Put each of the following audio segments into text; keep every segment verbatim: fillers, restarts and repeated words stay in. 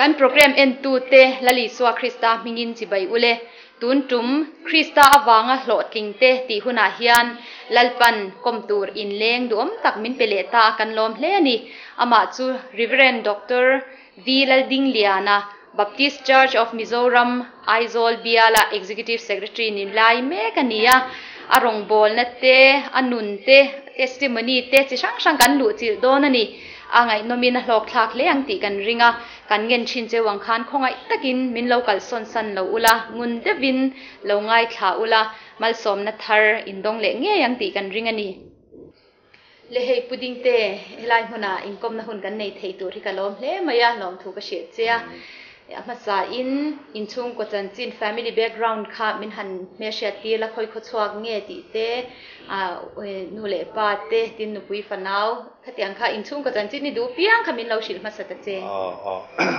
kan program en tu te lali swa Krista mingin chi bai ule tun tum Krista awanga hlot king te ti huna hian lalpan komtur in leng duom tak min pele ta kan lom hle ni ama chu Reverend Doctor V Lalding Liana Baptist Church of Mizoram Aizol Biala Executive Secretary nin lai me kania arong bol na te anun te testimony te chi sang sang kan lu chi don ani angai nomin hlok thak le ang ti kan ringa kan ngen thin che wang khan khongai takin min local son san lo ula ngun te vin lo ngai thla ula mal som na thar indong le nge yang ti kan ringa ni le hei puding te helai huna inkom na hun kan nei thei tur hi ka lom hle maya lom thu ka she chia ama sa in in chung ko chan chin family background kha min han me sha ti la khoi kho chuak nge ti te a nu le pa te tin nu pui fanau khatiang kha in chung ko chan chin ni du piang kha min lo shil ma sa ta che oh oh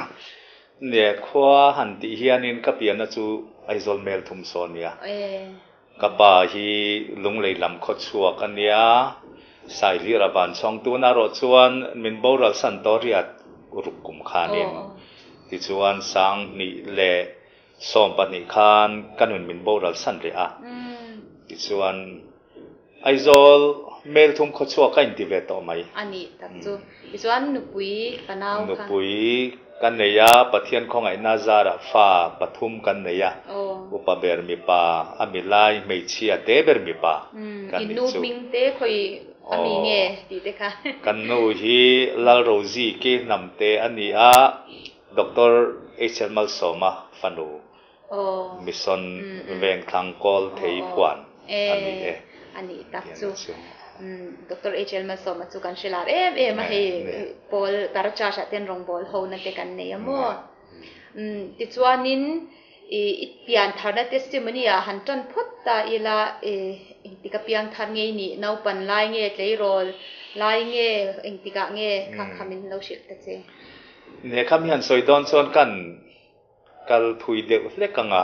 ne khwa han ti hianin ka pian na chu aizol mel thum son ya eh ka pa hi lung lei lam kho chuak ania sai li ra ban chong tu na ro chuan min boral san to riat uruk kum khanin ti chuan sang ni le som pa ni khan kanun min boral san re a ti chuan aizol mel thum kho chuak ka in ti ve to mai ani tak chu ti chuan nu pui panau kha nu pui kan neya pathian khong ai na zara fa pathum kan neya upa ber mi pa amilai mei chia te ber mi pa kan nu ming te khoi ami nge ti te kha kan nu hi lal rozi ke nam te ani a Doctor H L Malsoma fanu mission veng thang kol thei phuan ani e ani tak chu Doctor H L Malsoma chu kan shilar em em he pol tarcha sha ten rong bol ho na te kan ne amo um ti chuanin e pian tharna testimony a han ton phot ta ila e tika piang thar nge ni nau pan lai nge tlei rol lai nge engtika nge kha khamin lo shil ta che ne kham hian soidon chon kan kal thui de hle kanga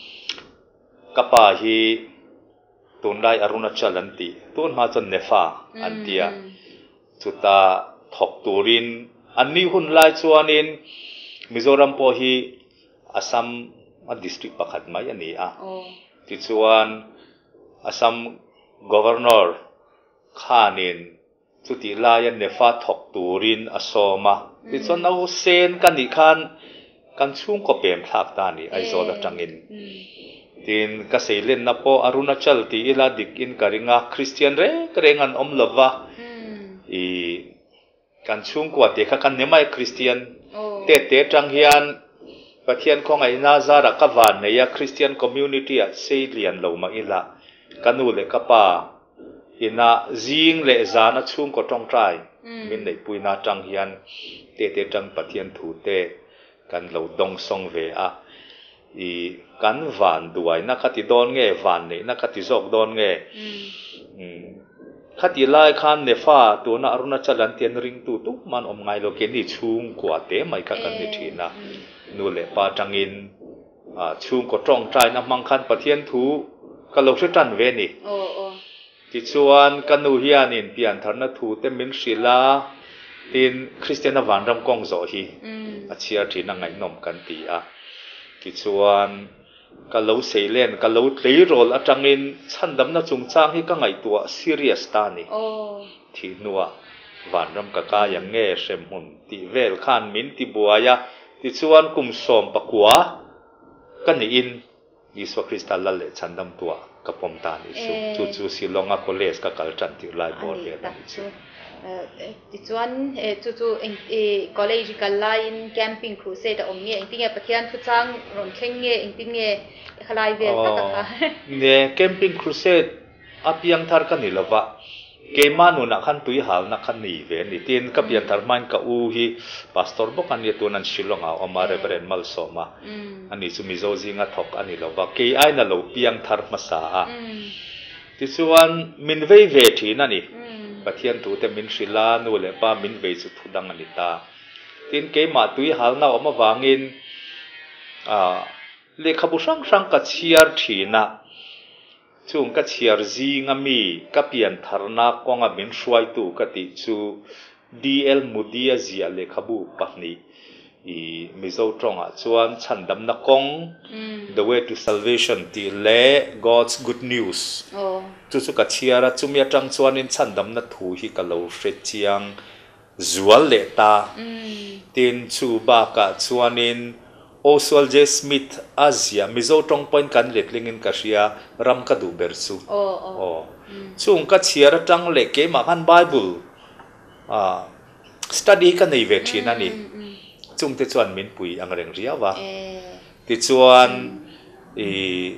kapa hi tunrai Arunachal anti tun ma chon nefa antia chuta thok turin anni hun lai chuanin Mizoram po hi Assam a district pakhat mai ani a ti chuan Assam governor khanin chuti layan nefa thok turin asoma ti chuan no sen kan ni khan kan chung ko pem thak ta ni aizol atangin tin ka seilen na po Arunachal ti ila dik in karinga Christian re krengan om lova i kan chung ko te kha kan nemai Christian te te tang hian pathian khong ai na zara ka van ne ya Christian community a seilian lo ma ila kanu le kapa ina zing le zana chung ko tong trai min nei puina tang hian te te tang pathian thu te kan lo dong song ve a i kan van duai na khati don nge van nei na khati zok don nge um khati lai khan ne fa tu na Arunachal an tian ring tu tu man om ngai lo ke ni chung kwa te mai ka kan ni thina nu le pa tangin a chung ko tong trai na mang khan pathian thu ka lo se tan ve ni o o ti chuan kanu hianin pian tharna thu te min sila tin Christian van ram kong zo hi a chia thina ngai nom kan ti a ti chuan ka lo seilen ka lo tlei rol atangin chandam na chungchang hi ka ngai tua serious ta ni o thi nuwa van ram ka ka yang nge sem hun ti vel khan min ti buaya ti chuan kum som pakwa kan ni in Iswa Krista la le chandam tua ka pom ta ni su chu chu Silonga college ka kalchan ti lai bor ve ta chu ti chuan e chu chu e college ka line camping crusade om nge engtinge pathian thu chang ron thleng nge engtinge khalai ve ta ka ne camping crusade apiang thar ka ni lova ke manu na khan tui hal na khan ni ve ni tin ka pian thar man ka u hi pastor bok an ye tunan Shillonga oma Reverend Malsoma ani chu mizo zinga thok ani lova ke ai na lo piang thar masa a ti chuan min vei ve thi na ni pathian tu te min sila nu le pa min vei chu thudang ani ta tin ke ma tui hal na oma wangin a le khabu sang sang ka chiar thina chung ka chiar zinga mi ka pian tharna konga min hruai tu ka ti chu D L Mudia zia le khabu pahni i mizo tronga chuan chandam na kong the way to salvation ti le God's good news oh chu chu ka chiara chumia tang chuan in chandam na thu hi ka lo hret chiang zual le ta tin chu ba ka chuan in Oswald J Smith Asia mizo tong point kan letling in kasia ram ka du ber chu oh oh chung ka chiara tang le ke ma kan Bible a study ka nei ve thina ni chung te chuan min pui ang reng ria wa ti chuan i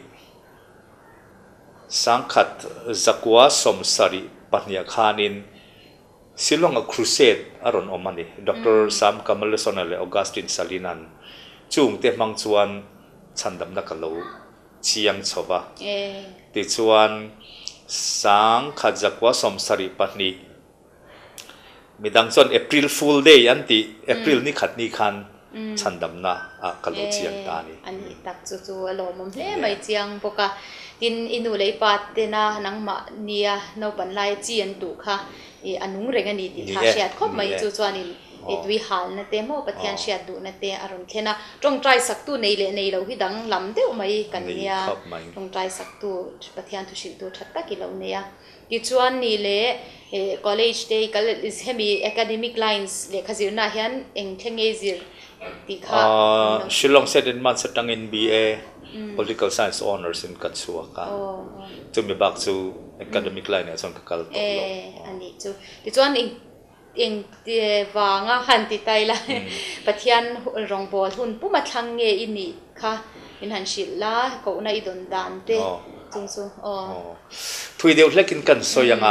sangkhat zakwa somsari pahnia khanin silonga crusade aron omani Doctor Sam Kamalason le Augustine Salinan chung te mang chuan chandam na kalo chiang chowa ti chuan sangkhat zakwa somsari pahni midang chuan April Fool Day anti April ni khat ni khan chandam na a kalo chiang ta ni ani tak chu chu lo mom hle mai chiang poka tin inu lei pat te na nang ma nia no ban lai chi an tu kha e anung reng ani ti tha shat khop mai chu chuan in e tui hal na te mo pathian shat du na te aron khena tong trai sak tu nei le nei lo hi dang lam deuh mai kan nia tong trai sak tu pathian tu shil tu that ta ki lo nia ti chuan ni le college day kal is hemi academic lines le khazir na hian eng thlenge zir ti kha Shillong set in man satang in B A political science honors in Katsua ka to me back to academic line as on ka kal to eh ani chu ti chuan eng eng ti wanga han ti tai la pathian rong bol hun puma thlang nge ini kha in han shil la ko na i don dan te chung chu oh thui deuh hlekin kan soyanga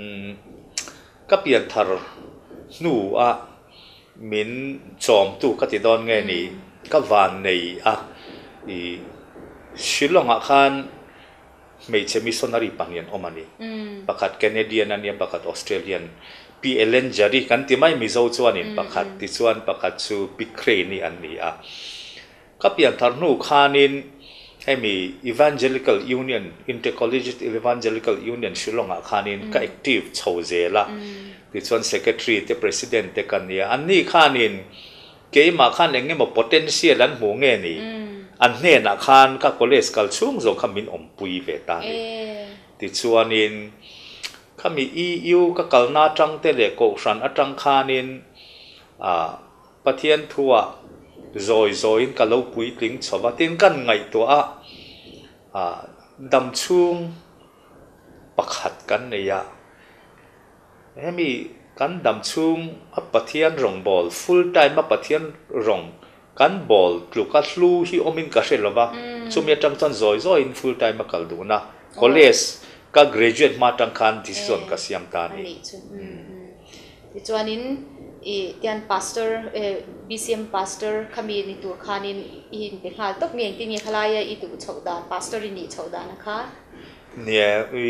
ka pian thar nu a min chom tu ka ti don nge ni ka van nei a i shilonga khan mei che missionary pangyan omani pakhat Canadian ania pakhat Australian P L N jari kan ti mai mizo chuan in pakhat ti chuan pakhat chu Ukraine ni an ni a ka pian thar nu khanin hemi Evangelical Union Intercollegiate Evangelical Union shilonga khanin ka active chhozela ti chuan secretary te president te kan nia an ni khanin ke ma khan enge mo potential an mu nge ni an hne na khan ka college kal chung zo khamin om pui ve ta ni ti chuan in khami E U ka kalna tang te le ko ran atang khanin a pathian thuwa zoi zoi ka lo pui tling chowa tin kan ngai to a a dam chung pakhat kan neya hemi kan dam chung a pathian rong bol full time a pathian rong kan bol tluka hlu hi omin ka hrelowa chumia tang chan zoi zoi in full time a kal du na college ka graduate ma tang khan decision ka siam ta ni ti chuanin e tian pastor B C M pastor khami ni tu khanin in te khal tok ngeng ti ni khalaya i tu chhoda pastor ni chhoda na kha ne i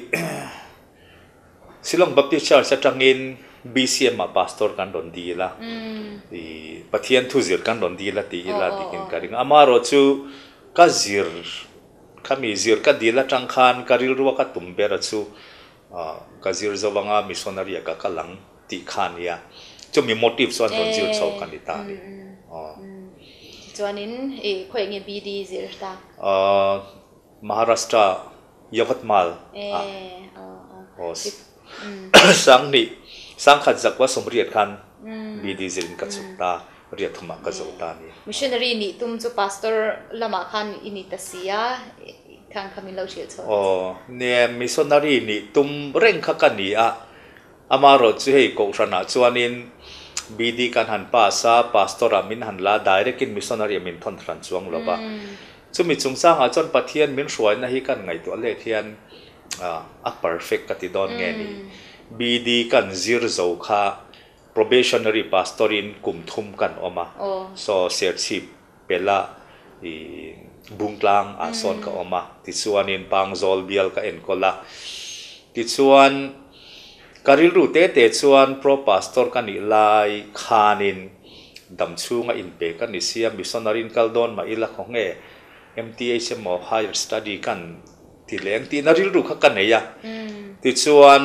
Silong Baptist Church atangin B C M ma pastor kan don di la i pathian thu zir kan don di la ti ila tikin karing amaro chu ka zir khami zir ka dila tang khan karil ruwa ka tumbera chu ka zir zawanga missionary ka kalang ti khan ya chu mi motive so don zir chau kan ta ni oh chuanin e khoi nge B D zir ta Maharashtra Yavatmal eh oh sang ni sang khat zakwa somriat khan B D zin ka chukta riat thuma ka zota ni missionary ni tum chu pastor lama khan ini tasia khang khamin lo shil chho oh ne missionary ni tum reng kha kan ni a amaro chu hei ko rana chuanin B D kan han pa sa pastor amin han la direct in missionary min thon thran chuang loba chumi chungsa nga chon pathian min hruai na hi kan ngai to le thian a perfect ka ti don nge ni B D kan zir zo kha probationary pastorin kum thum kan oma so serchip pela i bungtlang a son ka oma ti chuanin pangzol bial ka enkola ti chuan karil ru te te chuan pro pastor kan ni lai khanin dam chunga in pe kan ni sia missionary kaldon ma ila khonge M T H mo higher study kan ti leng ti naril ru kha kan neya ti chuan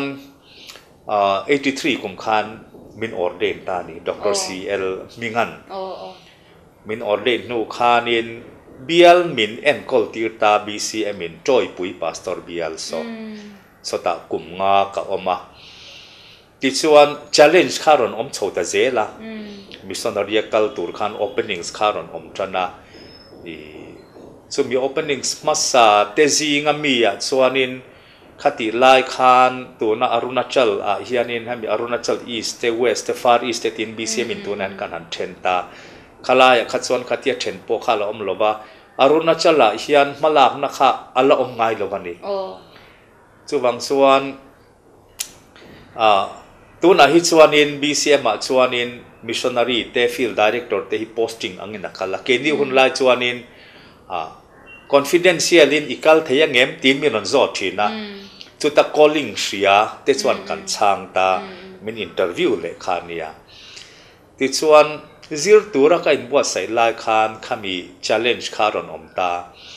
eighty-three kum khan min ordain ta ni Doctor C L Mingan min ordain nu khanin bial min en kol tirta B C M in joy pui pastor bial so so ta kum nga ka oma ti chuan challenge kharon om chhota zela missionary culture khan openings kharon om tana i so mi openings masa tezinga mi ya chuanin khati lai khan tuna arunachal a hianin hami arunachal east te west te far east te tin B C M in tunan kan han thenta khalaya khachuan khatia then po khala om lova arunachal a hian malak na kha ala om ngai lovani oh chuwang chuan a tuna hi chuanin B C M a chuanin missionary te field director te hi posting angina khala ke ni hun lai chuanin a confidential in ikal theya ngem tin mi ron zo thina chu ta calling ria te chuan kan chang ta min interview le khania ti chuan zir tura ka in bua sai lai khan khami challenge kharon omta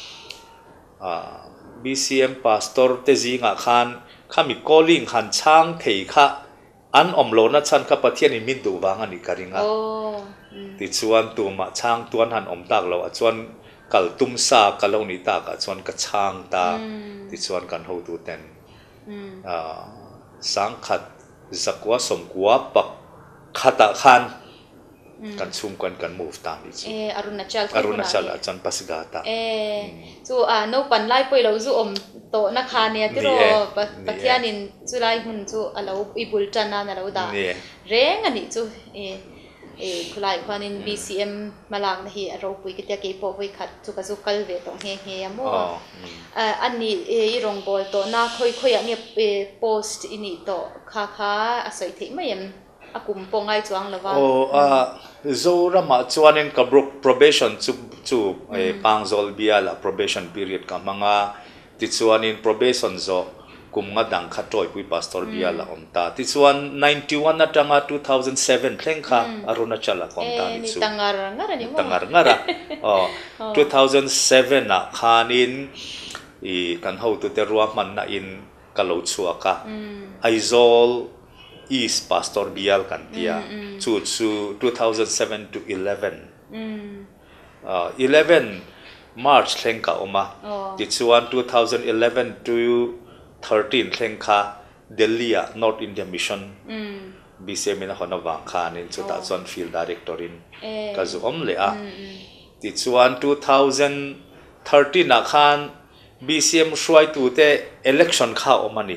a B C M pastor te zinga khan khami calling han chang thei kha an omlo na chan ka pathian in min du wanga ni karinga oh ti chuan tu ma chang tuan han om tak lo a chuan kal tum sa kaloni ta ka chuan ka chang ta ti chuan kan ho tu ten a sang khat zakwa somkwa pak khata khan kan chung kan kan move ta ni chu eh arunachal arunachal a chan pasigata eh chu a no pan lai poi lo zu om to na kha ne ti ro pathianin chu lai hun chu alo ibul chana na lo da reng ani chu eh eh khulai khanin B C M malak na hi aro pui ki te ke po hoi khat chu ka chu kal ve to he he amo a ani e rong bol to na khoi khoi ani post ini to kha kha asoi thei mayam akum pongai chuang lawa oh a zora ma chuanin ka probation chu chu e pangzol biala probation period ka manga ti chuanin probation zo kum nga dang kha toy pui pastor biala omta ti chuan ninety-one na tanga two thousand seven thleng kha arunachala komta ni chu tangar ngara ni mo tangar ngara oh two thousand seven na khanin i kan ho tu te ruwa man na in kalo chuaka aizol East pastor bial kan tia chu chu two thousand seven to eleven uh, eleven March thlengka oma ti chuan two thousand eleven to thirteen thlengkha Delhi North India Mission B C M na hona wang khan in chu ta chuan field director in ka zu om le a ti chuan two thousand thirteen na khan B C M shwai tu te election kha omani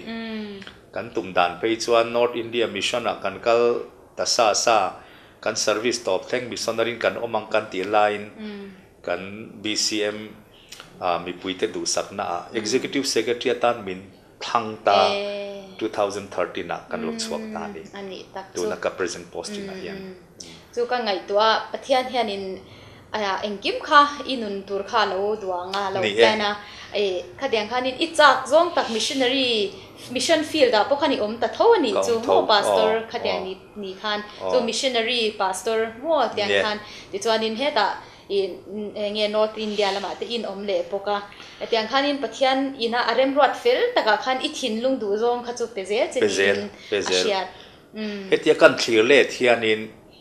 kan tum dan pe chuan North India Mission a kan kal ta sa sa kan service top thleng missionary kan omang kan ti line kan B C M a mi puite du sakna executive secretary tan min thang ta two thousand thirteen na kan lok chuak ta ni ani tak tu na ka present posting a hian chu ka ngai tua pathian hianin aya engkim kha inun tur kha lo duanga lo kana e khadiang khanin ichak zong tak missionary mission field da pokhani om ta thoni chu mo pastor khadiang ni ni khan chu missionary pastor mo tiang khan ti chuanin he ta in nge North India lama te in om le poka tiang khanin pathian ina arem ruat fel taka khan i thin lung du zong kha chu peze pezel pezel um hetia kan thlir le thianin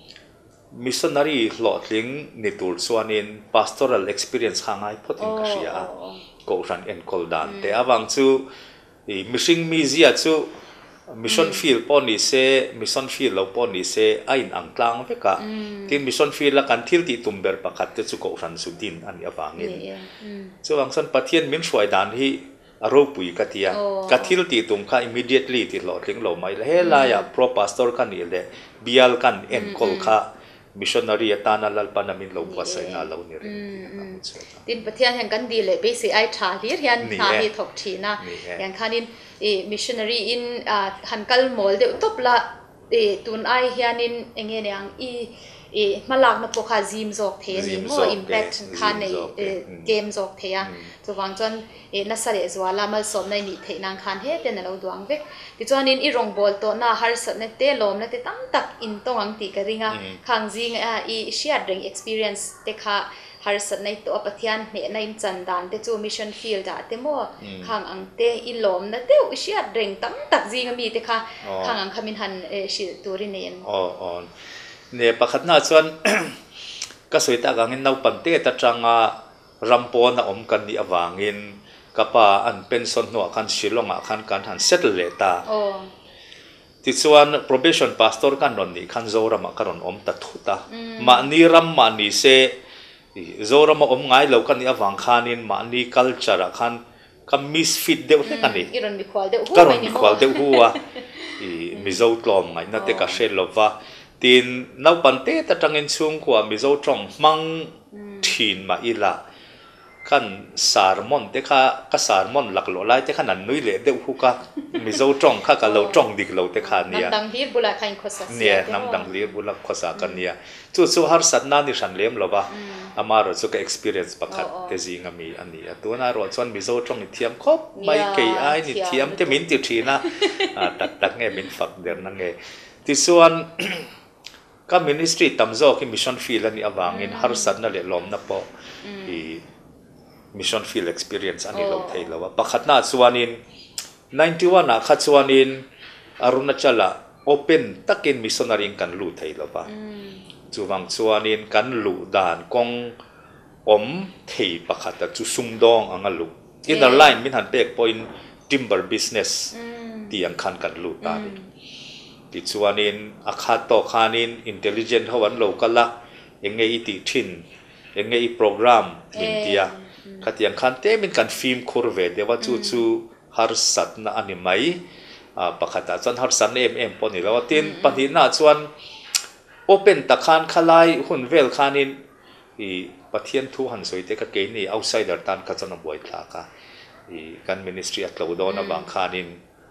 missionary lo thling nitur chuanin pastoral experience hangai photin ka ria ko ran en kol dan te awang chu i missing mizia chu mission field poni se mission field lo poni se ain angtlang veka tin mission field la kan thil ti tumber pakhat te chu ko ran su din ani awangin chu wangsan pathian min shwai dan hi aro pui katia kathil ti tum kha immediately ti lo thling lo mai la hela ya pro pastor kan ni le bial kan en kol kha missionary atana lalpana min lo wasai na lo ni rin tin pathian hang kan di le be si ai tha lir hian tha hi thok thina yang khanin e missionary in hankal mol de top la e tun ai hianin enge nyang i e malak na pokha zim zok the ni mo impact khan nei game zok the ya to wang chon e nasare zwala mal som nai ni the nang khan he te na lo duang vek ti chuanin i rong bol to na har sat na te lom na te tam tak in tong ang ti ka ringa khang jing a i share ring experience te kha har sat nai to pathian ne na in chan dan te chu mission field da te mo khang ang te i lom na te i share ring tam tak jing mi te kha khang ang khamin han shil turin nen oh on ne pakhat na chuan ka soita gangin nau pante ta tanga rampo na om kan ni awangin kapa an pension no kan shilonga kan kan han settle le ta oh ti chuan probation pastor kan non ni khan zora ma karon om ta thuta ma ni ram ma ni se zora ma om ngai lo kan ni awang khanin ma ni culture khan ka misfit deu te kan ni iron mi khwal deu hu karon mi khwal deu huwa i mizo tlom ngai na te ka shel lova tin nau pante ta tangin chung kwa mizo tong mang thin ma ila kan sarmon te kha ka sarmon laklo lai te kha nan nui le deu hu ka mizo tong kha ka lo tong dik lo te kha nia nam dang hir bula khain khosa nia nam dang lir bula khosa kan nia chu chu har sat na ni ran lem lova amaro chu ka experience pakhat te zinga mi ani atuna ro chon mizo tong ni thiam khop mai ke ai ni thiam te min ti thina tak tak nge min fak der na nge ti suan ka ministry tamzo ki mission field ani awangin har sat na le lom na po i mission field experience ani lo thei lawa pakhat na chuanin ninety-one na kha chuanin arunachala open takin missionary kan lu thei lawa chuwang chuanin kan lu dan kong om thei pakhat ta chu sungdong anga lu in a line min han pek point timber business ti ang khan kan lu ta ni ti chuanin akha to khanin intelligent hawan lo kala enge iti thin enge i program india khatiang khan te min kan film khurve dewa chu chu har sat na ani mai pakhata chan har san em em poni lawatin panina chuan open takhan khalai hun vel khanin i pathian thu han soite ka ke ni outsider tan ka chana boi thla ka i kan ministry at lo do na bang khanin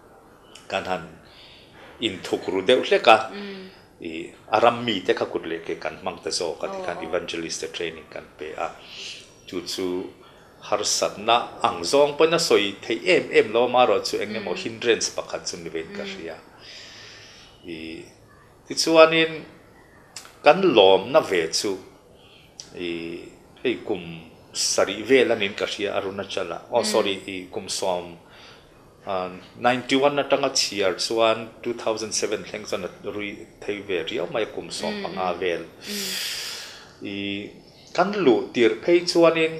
kan han in thukru de hle ka i aram mi te ka kutle ke kan mang ta zo ka kan evangelist training kan pe a chu chu har sat na ang zong pona soi thei em em lo ma ro chu enge mo hindrance pakhat chun ven ka ria i ti chuanin kan lom na ve chu i ei kum sari velanin ka ria arunachala oh sorry i kum som ninety-one na tanga chiar chuan two thousand seven thengson rui thei ve ria mai kum som panga vel i kan lu tir phei chuanin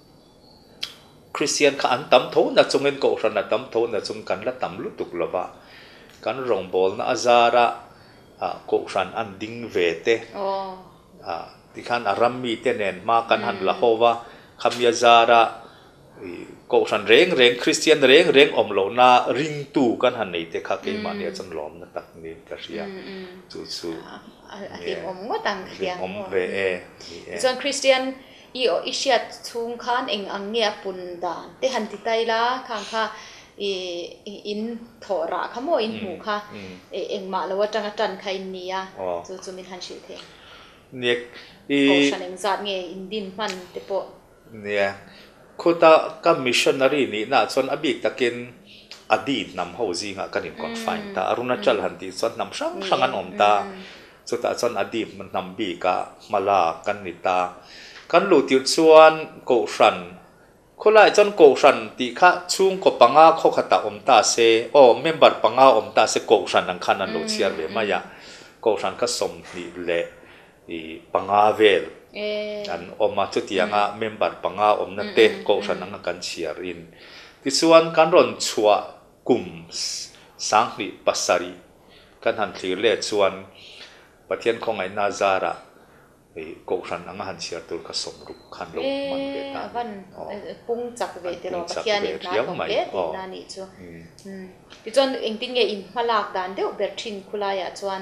Christian ka an tam tho na chungin ko ran na tam tho na chung kan la tam lu tuk lova kan rong bol na azara a ko ran an ding ve te oh a ti khan aram mi te nen ma kan han la hova khamya zara ko ran reng reng Christian reng reng om lo na ring tu kan han nei te kha ke ma ne chan lom na tak ni ka ria chu chu a ti om ngotang khiang om ve e John Christian i o ishiat chung khan eng angia pun dan te han ti tai la khang kha i in thora khamo in hu kha eng ma lo tanga tan khai nia chu chu min han shi the nek i ko shaneng zat nge in din man te po nia khota ka missionary ni na chon abik takin adi nam ho ji nga kan in confine ta arunachal han ti chon nam sang sang an om ta chu ta chon adi man nam bi ka mala kan ni ta kan lu tiu chuan ko ran kholai chon ko ran ti kha chung ko panga kho khata om ta se o member panga om ta se ko ran ang khan an lo chiar ve maya ko ran ka som ni le i panga vel an oma chu tianga member panga om na te ko ran ang kan chiar in ti chuan kan ron chua kum sang ni pasari kan han thlir le chuan pathian khongai na zara ko ran anga han chiar tur ka som ru khan lo man ve ta van pung chak ve te lo pathian in na ko ke na ni chu ti chon engtin nge in malak dan deu ber thin khulaya chuan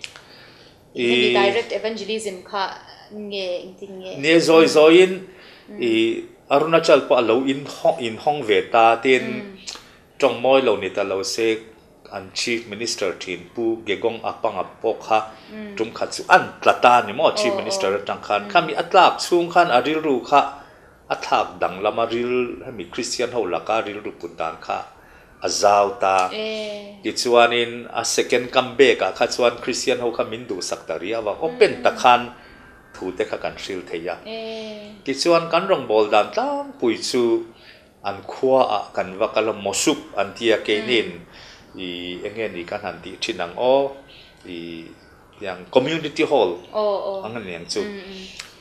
i direct evangelism kha nge engtin nge ne zoi zoin i arunachal pa lo in hong in hong ve ta tin tong moi lo ni ta lo se an chief minister thin pu gegong apang apok ha tum kha chu an tlata ni mo chief minister tang khan khami atlak chung khan aril ru kha athak dang lama ril mi Christian ho laka ril ru putan kha azau ta ti chuanin a second comeback a kha chuan Christian ho kha min du saktaria wa open ta khan thu te kha kan sil theya ti chuan kan rong bol dan tang pui chu an khua a kan wakala mosup an tia ke nin i engen ni kan han ti thinang o i yang community hall oh oh angan yang chu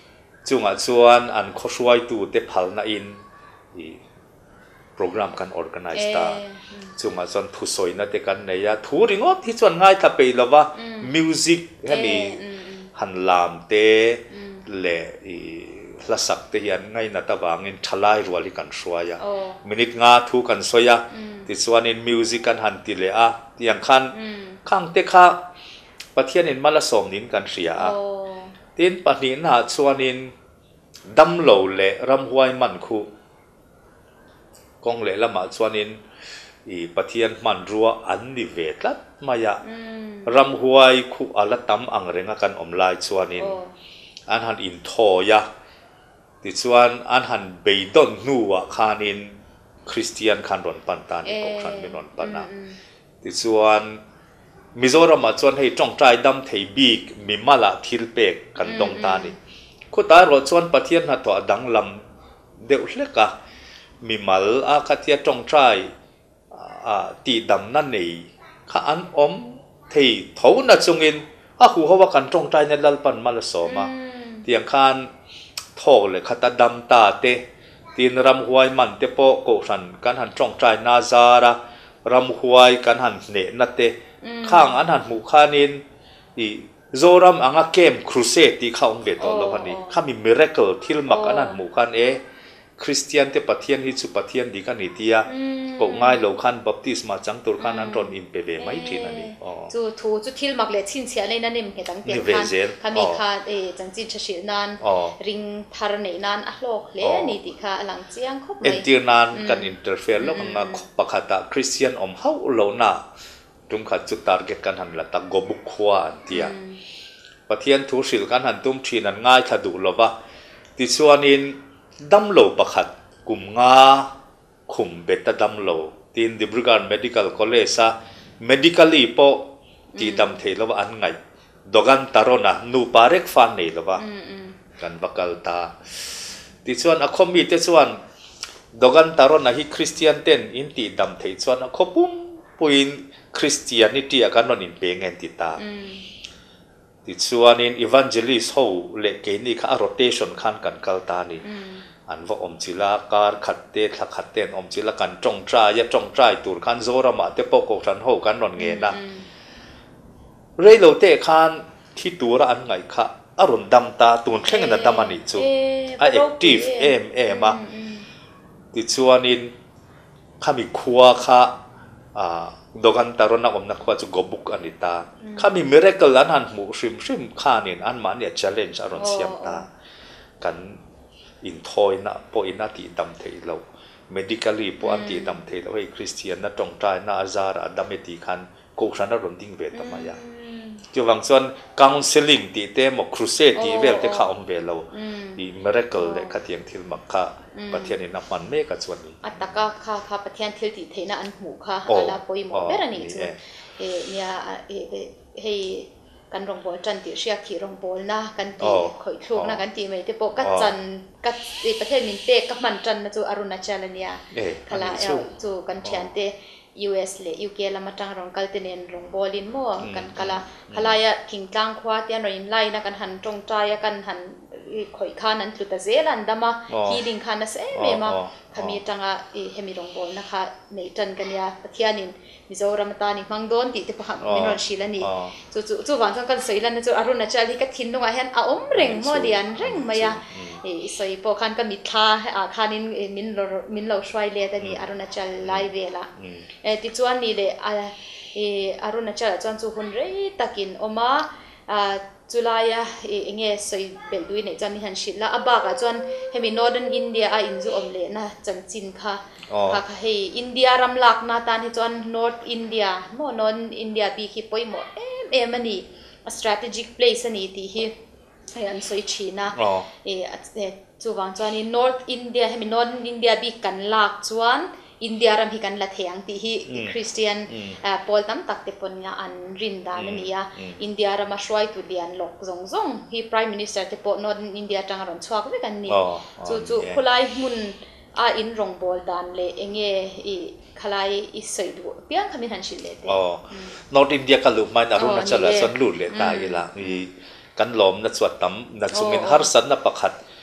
จุงอ่ะชวนอันข้อช่วยตูเตพัลน่ะอินโปรแกรมกัน organize ตาจุงอ่ะชวนผู้สวยน่ะเตกันเนี่ยทูริงอที่ชวนง่ายถ้าไปแล้วว่า music ให้มีหันลามเตเล่ละสักเตียนง่ายนะตะวางินทลายรัวลิกันช่วยมินิทงาทูกันสวยที่ชวนอินมิวสิกกันหันติเลอะที่ยังคันข้างเตะข้าประเทศนินมาละสมนินกันเสียทีนปนินหาชวนอินดำโลเละรำหวยมันคูกองเละละมาชวนอินอีประเทศมันรัวอันดิเวตลัดมายารำหวยคูอัลตัมอังเรงกันอมลายชวนอินอันหันอินโทยะติดชวนอันหันเบยดอนนัวคานินคริสเตียนคันรอนปันตานิกขันเป็นรอนปันนะติดชวนมิโซรามาชวนให้จ้องใจดำเทบีกมีมาละทิลเปกกันตรงตานิคุตารถชวนประเทศหัตัวดังลำเดือดเล็กะมีมาลอาคาเทียจ้องใจตีดำนั่นเองข้าอันอมเทเท่านั้นจงอินอาหูเขาว่ากันจ้องใจในลัลปันมาละสอมาเตียงคานโทเลยขัดดำตาเตตีนรำหวยมันเตโปโกสันกันหันจ้องใจนาซาระรำหวยกันหันเนนัตเตข้างอันหันหมู่คานินอีโซรัมอังเกมครูเซตีเข้าองเบตโลพันนี้ข้ามีมิราเคิลที่ลมักอันหันหมู่คานเอคริสเตียนเตปะเทียนฮิตสุปะเทียนดีกันนิตยาก็ง่ายโลคันบัพติสมาจังตุรคันอันรอนอินเปเบไม่ทีนั่นนี่จูทูจูที่ลมักเลชินเชียเลยนั่นนี่เหตุตั้งเตียงคันข้ามีคาเอจังจินเฉียนันริงทารเนนันอะโลกเล่นิติค่ะหลังเจียงครบเลยเอ็นตีนันกันอินเตอร์เฟอร์แล้วมันปะขัดคริสเตียนอมเฮาโลน่าตุมขัดจุดทาร์เก็ตกันหันละตักกบุกขวานเตียปะเทียนทูสิลกันหันตุมชีนันง่ายขัดดูลบะติส่วนอินดัมโลปะขัดกุมงาคุมเบตดัมโลทีนดิบริการเมดิคอลคอลเลจอะเมดิคอลีโปตีดัมเทลวะอันไงดกันตารนะนูปาเร็กฟันนี่ลวะกันบักลตาติส่วนอะคอมมิติส่วนดกันตารนะฮิคริสเตียนเต็นอินตีดัมเทส่วนอะคบุมปุยนคริสเตียนิตี้อากันนอินเปงเงินติตาติดส่วนอินอีวานเจลิสโฮเล็กเกนี่ข้าโรเตชันขันกันกัลตานี่อันว่าอมจิลาการขัดเตะขัดเตะอมจิลากันจงใจยับจงใจตูร์ขันโซรามาเตปโกขันโฮกันนนเงินนะเรื่องเราเตะขันที่ตัวละอันไงข้าอารมณ์ดำตาตูนเข่งกันดำมันนี่จูไอเอ็กทีฟเอ็มเอ็มมาติดส่วนอินข้ามีขัวข้าดกันตารนักอมนักว่าจะกบุกอันนี้ตาข้ามีมิเรเคิลอันหันหมูชิมชิมข้านี่อันมันเนี่ย challenge อารมณ์เสียมตากันอินทอยนะพออินนาตีดำเทเรา medically พออันตีดำเทเราให้คริสเตียนนะจงใจนะอาจารย์ดำเมตีขันกูฉันน่ารอนดิ้งเวทมายาจู่บางส่วน counseling ตีเตมครูเซตีเวลที่ข้าอมเวลเราอี miracle เลยขัดยังทิลมักข้าประเทศนี้นับมันเมกับส่วนนี้อัตตะก็ข้าข้าประเทศทิลตีเทนะอันหูข้าอะไรปอยหมอเบรนี่จู่เอเนี่ยเอให้กันรองบอลจันติเชียขี่รองบอลนะกันตีข่อยทุกนะกันตีไม่ได้ปกัดจันกัดประเทศมินเตกับมันจันนะจู่อรุณาจัลเนี่ยขลาจู่กันเทียนเตยู เอส เลย ยู เค ละมาจังรองกัลเตเนนรองบอลินมั่วกันขลาขลายะทิ้งกลางขวาเตียนรอินไลนะกันหันจงใจกันหันข่อยข้านั้นสุดแต่เซลันดามาฮีดิงข้านั้นเสเมมาขมีจังอ่ะเฮมิรองบอลนะคะในจันกันยาประเทศนินมิโซรามาตานิมังโดนติดที่พักมินรชิลนี่จู่จู่จู่วันจังกันสวยลันจู่อรุณาจัลที่กัดทิ้งตรงอ่ะเห็นอาอมเร่งโมเดียนเร่งมายาสวยพอคันกันมิท่าอาคานินมินเรามินเราช่วยเลี้ยแต่นี่อรุณาจัลไล่เวล่ะติดจวนนี่เลยอรุณาจัลจวนจู่คนเรย์ตะกินออกมาจุลายะเองเงี้ยสวยเปิดด้วยเนี่ยจันนี่หันชิลละอับบากะจวนเฮมินอร์ดันอินเดียอ่ะอินจูอมเลนะจันจินค่ะค่ะค่ะเฮอินเดียรำลักนาตานที่จวนนอร์ทอินเดียโมนอนอินเดียปีขี้ปอยหมดเอ็มเอ็มอันนี้ strategic place อันนี้ที่เฮอันสวยชีนะเออจู่วังจวนนี่ North India เฮมินอร์ดันอินเดียปีกันลักจวนอินเดียรำพิกันละเทียงที่คริสเตียนพอลตั้มตักเตปนยาอันรินดานี่ยาอินเดียรำมาช่วยตุเดียนหลอกซงซงที่ Prime Minister เตปนอดอินเดียจังรอนชวกด้วยกันนี่จู่จู่คุลายมุนอาอินรองบอลดานเลยเองเอขลายอิสระดูเพียงคำนี้หันชิลเลยอ๋อนอร์ทอินเดียกันลุกมาอรุณาจัลส่วนลุเลยตายละมีกันลมนัดสวดตั้มนัดสุมินฮาร์สันนับประคัด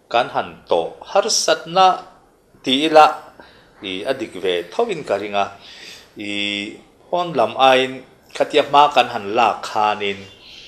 kan han to har satna ti la i adik ve thawin karinga i hon lam ain khatia ma kan han la khanin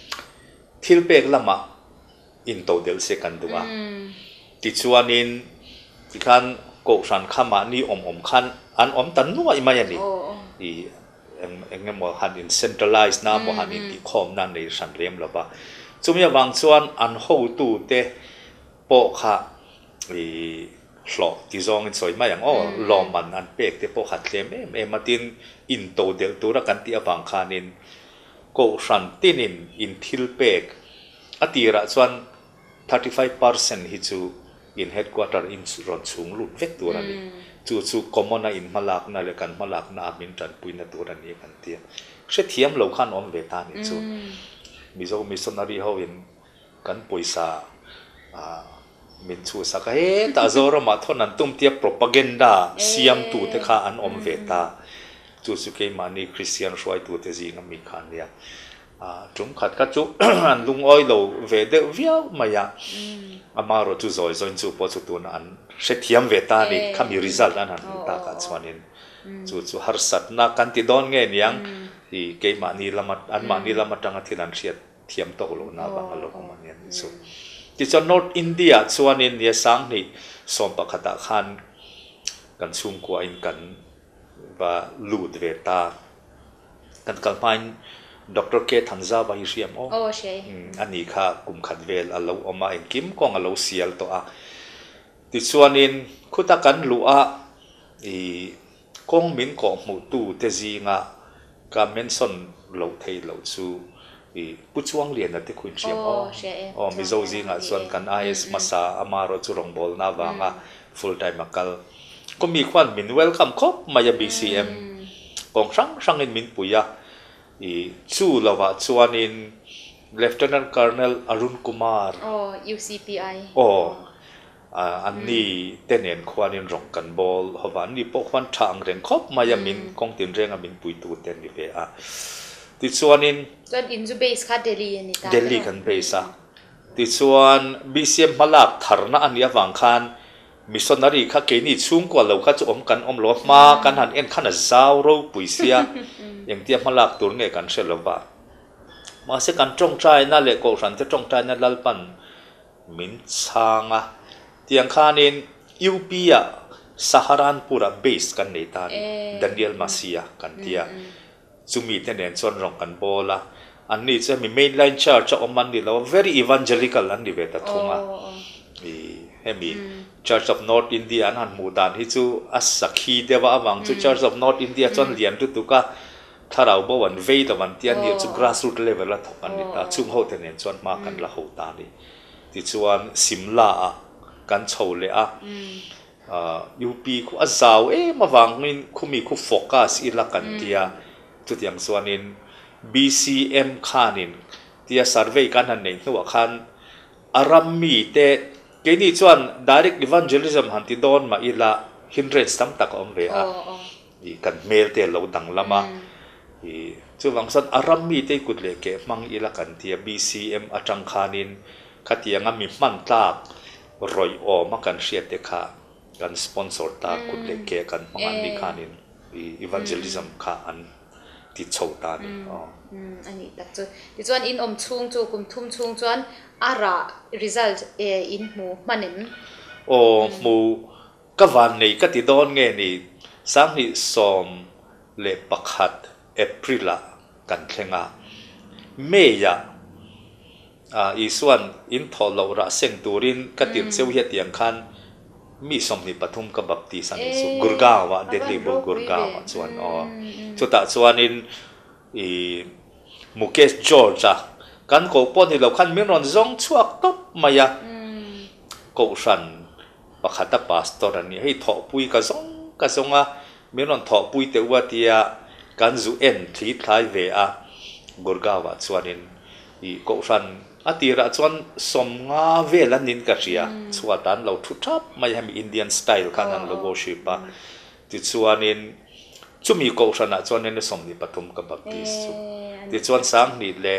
thil pek lama in to del se kan dunga ti chuanin ti khan ko san khama ni om om khan an om tan nuwa i mai ani i eng eng mo han in centralized na mo han in ti khom nan nei san rem lova chumya wang chuan an ho tu te po kha i hlo ti zong in soi mai ang o lom man an pek te po khat tlem em em matin in to del tura kan ti awang khanin ko san tinin in thil pek atira chuan thirty-five percent hi chu in headquarter in ron chung lut vek tura ni chu chu common na in malak na le kan malak na amin tan puina tura ni kan tia she thiam lo khan om ve ta ni chu mizo missionary ho in kan poisa a min chu sa ka he ta zoro ma thon an tum tia propaganda siam tu te kha an om ve ta chu chu ke mani christian roi tu te zi ngam mi khan ya a tum khat ka chu an lung oi lo ve de viau maya amaro chu zoi zoin chu po chu tu na an she thiam ve ta ni khami result an han ta ka chuanin chu chu har sat na kan ti don nge niang i ke mani lamat an mani lamat tanga thilan riat thiam to lo na ba lo ko man yan so ti cho north india chuanin ya sang ni som pa khata khan kan chung ko in kan ba lut ve ta kan kalpain doctor ke thanza ba hi riam o oh she ani kha kum khat vel alo oma en kim kong alo sial to a ti chuanin khuta kan lu a i kong min ko mu tu te zinga ka mention lo thei lo chu i puchuang lian na te khuin riam o o mizo zinga chuan kan is masa amaro chu rong bol na wanga full time akal komi khwan min welcome khop maya b c m kong sang sang in min puya i chu lawa chuanin lieutenant colonel arun kumar oh u c p i oh an ni tenen khwanin rong kan bol howan ni po khwan thang reng khop maya min kong tin reng a min pui tu ten ni ve a ti chuanin chuan in zu base kha delhi ani ta delhi kan base a ti chuan b c m malak tharna ani awang khan missionary kha ke ni chung ko lo kha chu om kan om lo ma kan han en khan a zaw ro puisia yang tiap malak tur nge kan selova ma se kan trong trai na le ko ran te trong trai na lalpan min changa tiang khanin up ya saharanpura base kan nei ta daniel masia kan tia chumi te nen chon rong kan bola an ni che mi mainline church o man ni lo very evangelical an ni ve ta thunga i hemi church of north india an han mudan hi chu asakhi dewa awang chu church of north india chon lian tu tu ka tharau bo wan vei da wan tian ni chu grassroots level la thokan ni ta chung ho te nen chon ma kan la ho ta ni ti chuan simla a kan chole a up khu azaw e mawang min khumi khu focus ila kan tia tu tiang chuanin b c m khanin tia survey kan han nei hnuwa khan aram mi te ke ni chuan direct evangelism han ti don ma ila hindrance tam tak om ve a i kan mel te lo dang lama i chu wangsan aram mi te kut le ke mang ila kan tia b c m atang khanin khatianga mi man tlak roi o ma kan hriat te kha kan sponsor ta kut le ke kan mangan ni khanin i evangelism kha an ti chho ta ni ani tak chu ti chuan in om chung chu kum thum chung chuan ara result e in mu manem o mu ka van nei ka ti don nge ni sang ni som le pakhat aprila kan thlenga meya a iswan in tholo ra seng turin ka tir cheu hi tiang khan mi som ni pathum ka bapti san su gurgaon wa delhi bo gurgaon chuan o chuta chuan in i mukesh george kan ko pon hi lo khan min ron zong chuak top maya ko san pakhata pastor ani hei tho pui ka zong ka zonga min ron tho pui te wa tia kan zu en thi thlai ve a gurgaon wa chuan in i ko san atira chuan som nga velanin ka ria chuatan lo thu thap mai ham indian style kan an lo worship a ti chuanin chumi ko sana chuan ne som ni pathum ka baptist chu ti chuan sang ni le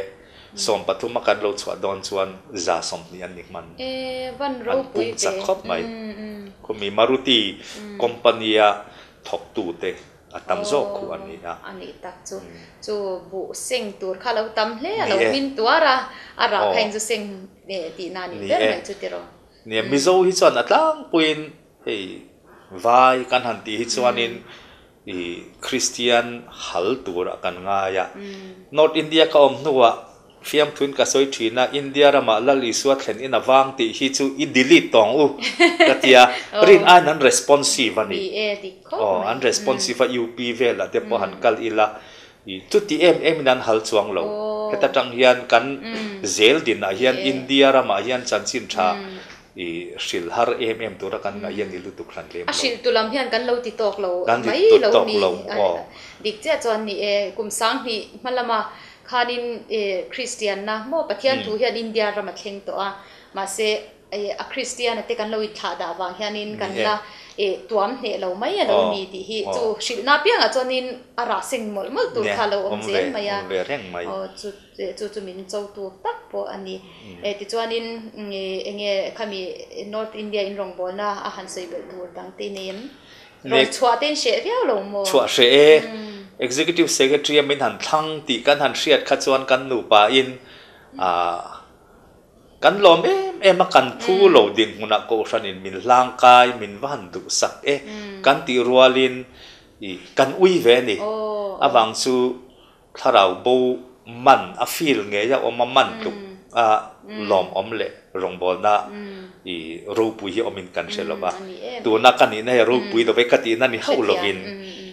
สมปฐุมกันเราชวดอนชวนจ่าสมนี่อันนี้มันเอวันเราอันปุปุ่ยงเตจัดครบไหมอืมอืมก็มีมารุติคอมพานีถกตูเตอะตำโจกอันนี้นะอันนี้ตักจูจูบุเซ็งตัวข้าเราตำเล่เรามินตัวระอะไรใครจะเซ็งเอตีนานี่เด้อไหมจุดเดียวเนี่ยมิโซฮิจวนอัตลังปุยนเฮ้ยวายกันหันตีฮิจวนินอีคริสเตียนฮัลตัวกันง่ายนอร์ทอินเดียก็อมนัวฟิมทุนก็สวยทีนะอินเดียรามาลลิสวัดเห็นอินาวางตีฮิจูอิดิลิตตองอูกติยาปรินอันนั้น responsive อันนี้อ๋ออัน responsive ยูพีเวลละเดี๋ยวพอหันกัลอีละจุดที่เอ็มเอ็มนั้นฮัลจวงเราเหตุจังเฮียนกันเซลดินนะเฮียนอินเดียรามาเฮียนจันสินชาอีสิลฮาร์เอ็มเอ็มตัวกันก็ยังอิลุตุครันเลมอ่ะสิลตุลำเฮียนกันเราติดตอกเราไม่เรานี่ดิกเจ้าจวนนี่เอกุมสังนี่มันละมาคานินเอคริสเตียนนะโมปะเทียนทูเฮียนอินเดียรามาเข่งตัวมาเซเออะคริสเตียนเตกันเราอิทาดาวางเฮียนินกันละเอตัวมเนี่ยเราไม่เรานี่ที่ฮิจูสิลนาเปียงอ่ะจวนนินอาราสิงมลมลตุคาเราอมเจนมาyaอ๋อจุจุจุมินเจ้าตัวตักปออันนี้เอติจวนนินเอเงคามี North India อินรองบอลนะอาหารใส่เบลดูดังตีเนมเราชัวเต้นเสียเรียวลงโมชัวเสีย Executive Secretary มินหันทั้งตีกันหันเสียดขัดจวนกันหนูป่าอินอ่ากันลมเอ๊ะเอ๊ะมากันผู้โหลดินมุนักโกชันินมินร่างกายมินวันดุสักเอ๊ะกันตีรัวลินอีกันอุ้ยเวนี่อาวังสูถ้าเราบูมันอาฟิลเงี้ยอมมันตุกอ่าลมอมเละรองบอลนะอีรูปุยอมินกันเชลบะตัวนักกันนี่เนี่ยรูปุยตัวไปกตินั่นนี่เข้าลกิน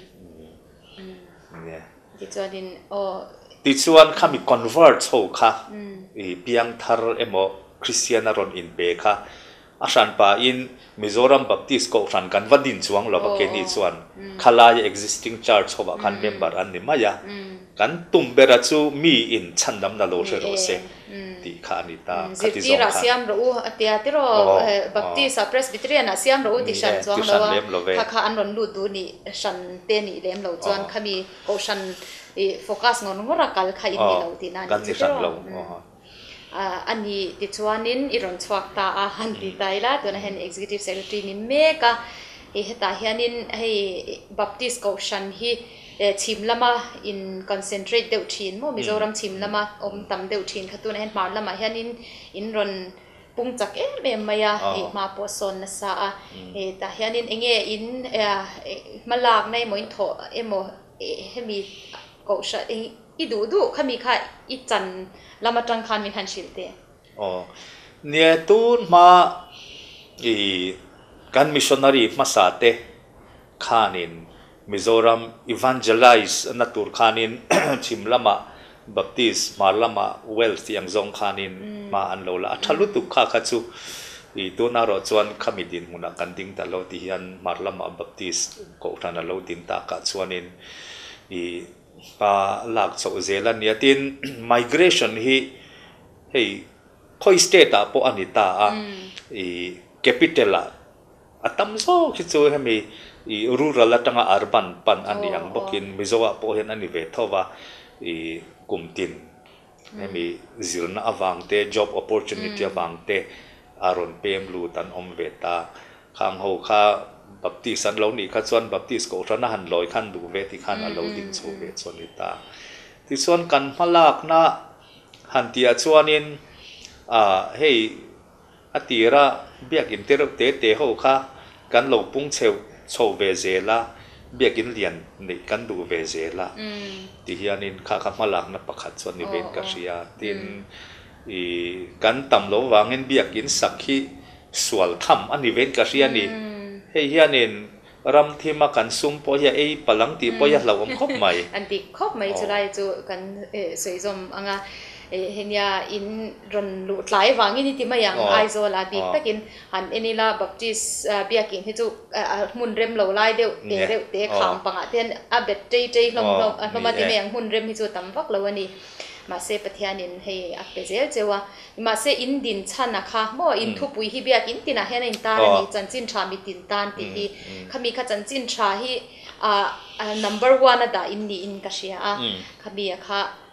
เนี่ยติดจวนดินโอติดส่วนข้ามี convert โชค่ะอีเพียงทาร์เอโมคริสเตียนรอนอินเบค่ะอาชันป่าอินมิโซรัมบัพติสก็ชันกันวันดินช่วงเราก็เกณฑ์ส่วนขลาย existing church เขาบอกกันเมมเบอร์อันนี้มาอย่ากันตุ่มเบรัจูมีอินชันดำนาโลเชโรเซตีขานิตาสิที่รัสยามรู้เตียติโรบัพติสเพรสบิทรีนัสยามรู้ที่ชันช่วงเราว่าข้าข้าอันรอนรูดูนี่ชันเตนี่เลี้ยมเราจวนข้ามีโอชันโฟกัสงอนงรักกัลใครอินเราที่นั่นกันที่ชันเราอันนี้ติดชวนนินอิรอนสวักตาอาหันติดใจละตัวนั้นเห็น executive secretary นี่เมกะเฮตาเฮียนินให้บัพติสกอชันฮีชิมละมา in concentrate เดวชินโมมิโซรัมชิมละมาอมตั้มเดวชินขัดตัวนั้นเห็นมาละมาเฮียนินอินรอนปุงจักเอ๊ะเมมายาเฮมาโพสอนนะซาเฮตาเฮียนินเองอินเอ่อมาลากในมอินโถเอโมเฮมีกอชันอีดูดูข้ามีค่ะอีจันลามาจังคานมีทันชิลเตอ๋อเนี่ยตูนมาอีการมิชชันนารีมาสาเตขานินมิโซรัมอีวานเจลัยส์นัตูร์ขานินชิมละมาบัพติสมาละมาเวลส์ยังซงขานินมาอันโลละทัลุตุข้าขัดซูอีตัวนารอจวนขมิดินมุนักันดิ้งตะโลที่ยันมาละมาบัพติสก็ทันโลดินตากัดชวนินอีปาหลักโซเซลันเนี่ยติน migration ฮีเฮ้ยคอยสเตต้าพออันนี้ตาอ่ะอี capital อ่ะอัตมโซคิดว่ามีอี rural ละตั้งอาร์บันปันอันนี้ยังบอกกินมิโซะพอเห็นอันนี้เวทว่าอีกุมตินมีซิลน่าอวังเต job opportunity อวังเตอารอนเปมลูตันอมเวตาข้างหัวข้าบัพติสันเหล่านี้ข้าส่วนบัพติสก็รันหันลอยขันดูเวทีขันเหล่าดิ้งโซเวทส่วนนิตาที่ส่วนกันมาลากนะหันที่อาส่วนนินอ่าเฮ้ยอติระเบียกินเตระเตเตหัวข้ากันเหล่าปุ่งเชวโชเวเซล่าเบียกินเลียนนี่กันดูเวเซล่าที่เฮียนินข้าข้ามาลากนะประคัดส่วนนิเวศกัศยาตินอีกันต่ำโลวางินเบียกินสักขีสวลทำอันนิเวศกัศยานี่เฮียนินรำที่มากันซุ่มปอยาเอปลังตีปอยาเราอมคบไหมอันตีคบไหมจะได้จูกันเออสวยจมอ่ะเห็นยาอินรอนลุดไหลวางนี่ที่มาอย่างไอโซลาดิตะกินหันเอนิลาบัพติสเบียกินที่จูมุนเร็มเหลาไล่เดียวเตะเร็วเตะขามปังอ่ะเทียนอาเบ็ดเจเจลงลงลงมาที่เมียงมุนเร็มที่จูตั้มฟักเหลาวันนี้มาเสพเทียนินให้อักเปเจลเจว่ามาเสอินดินชันนะคะโมอินทุปุยฮิเบียกินตินะเฮนอินตาร์นี่จันจินชามิตินตานตีฮีขามีข้าจันจินชาฮีอ่า number one อะดาอินนี่อินกัชยาขามีอะค่ะ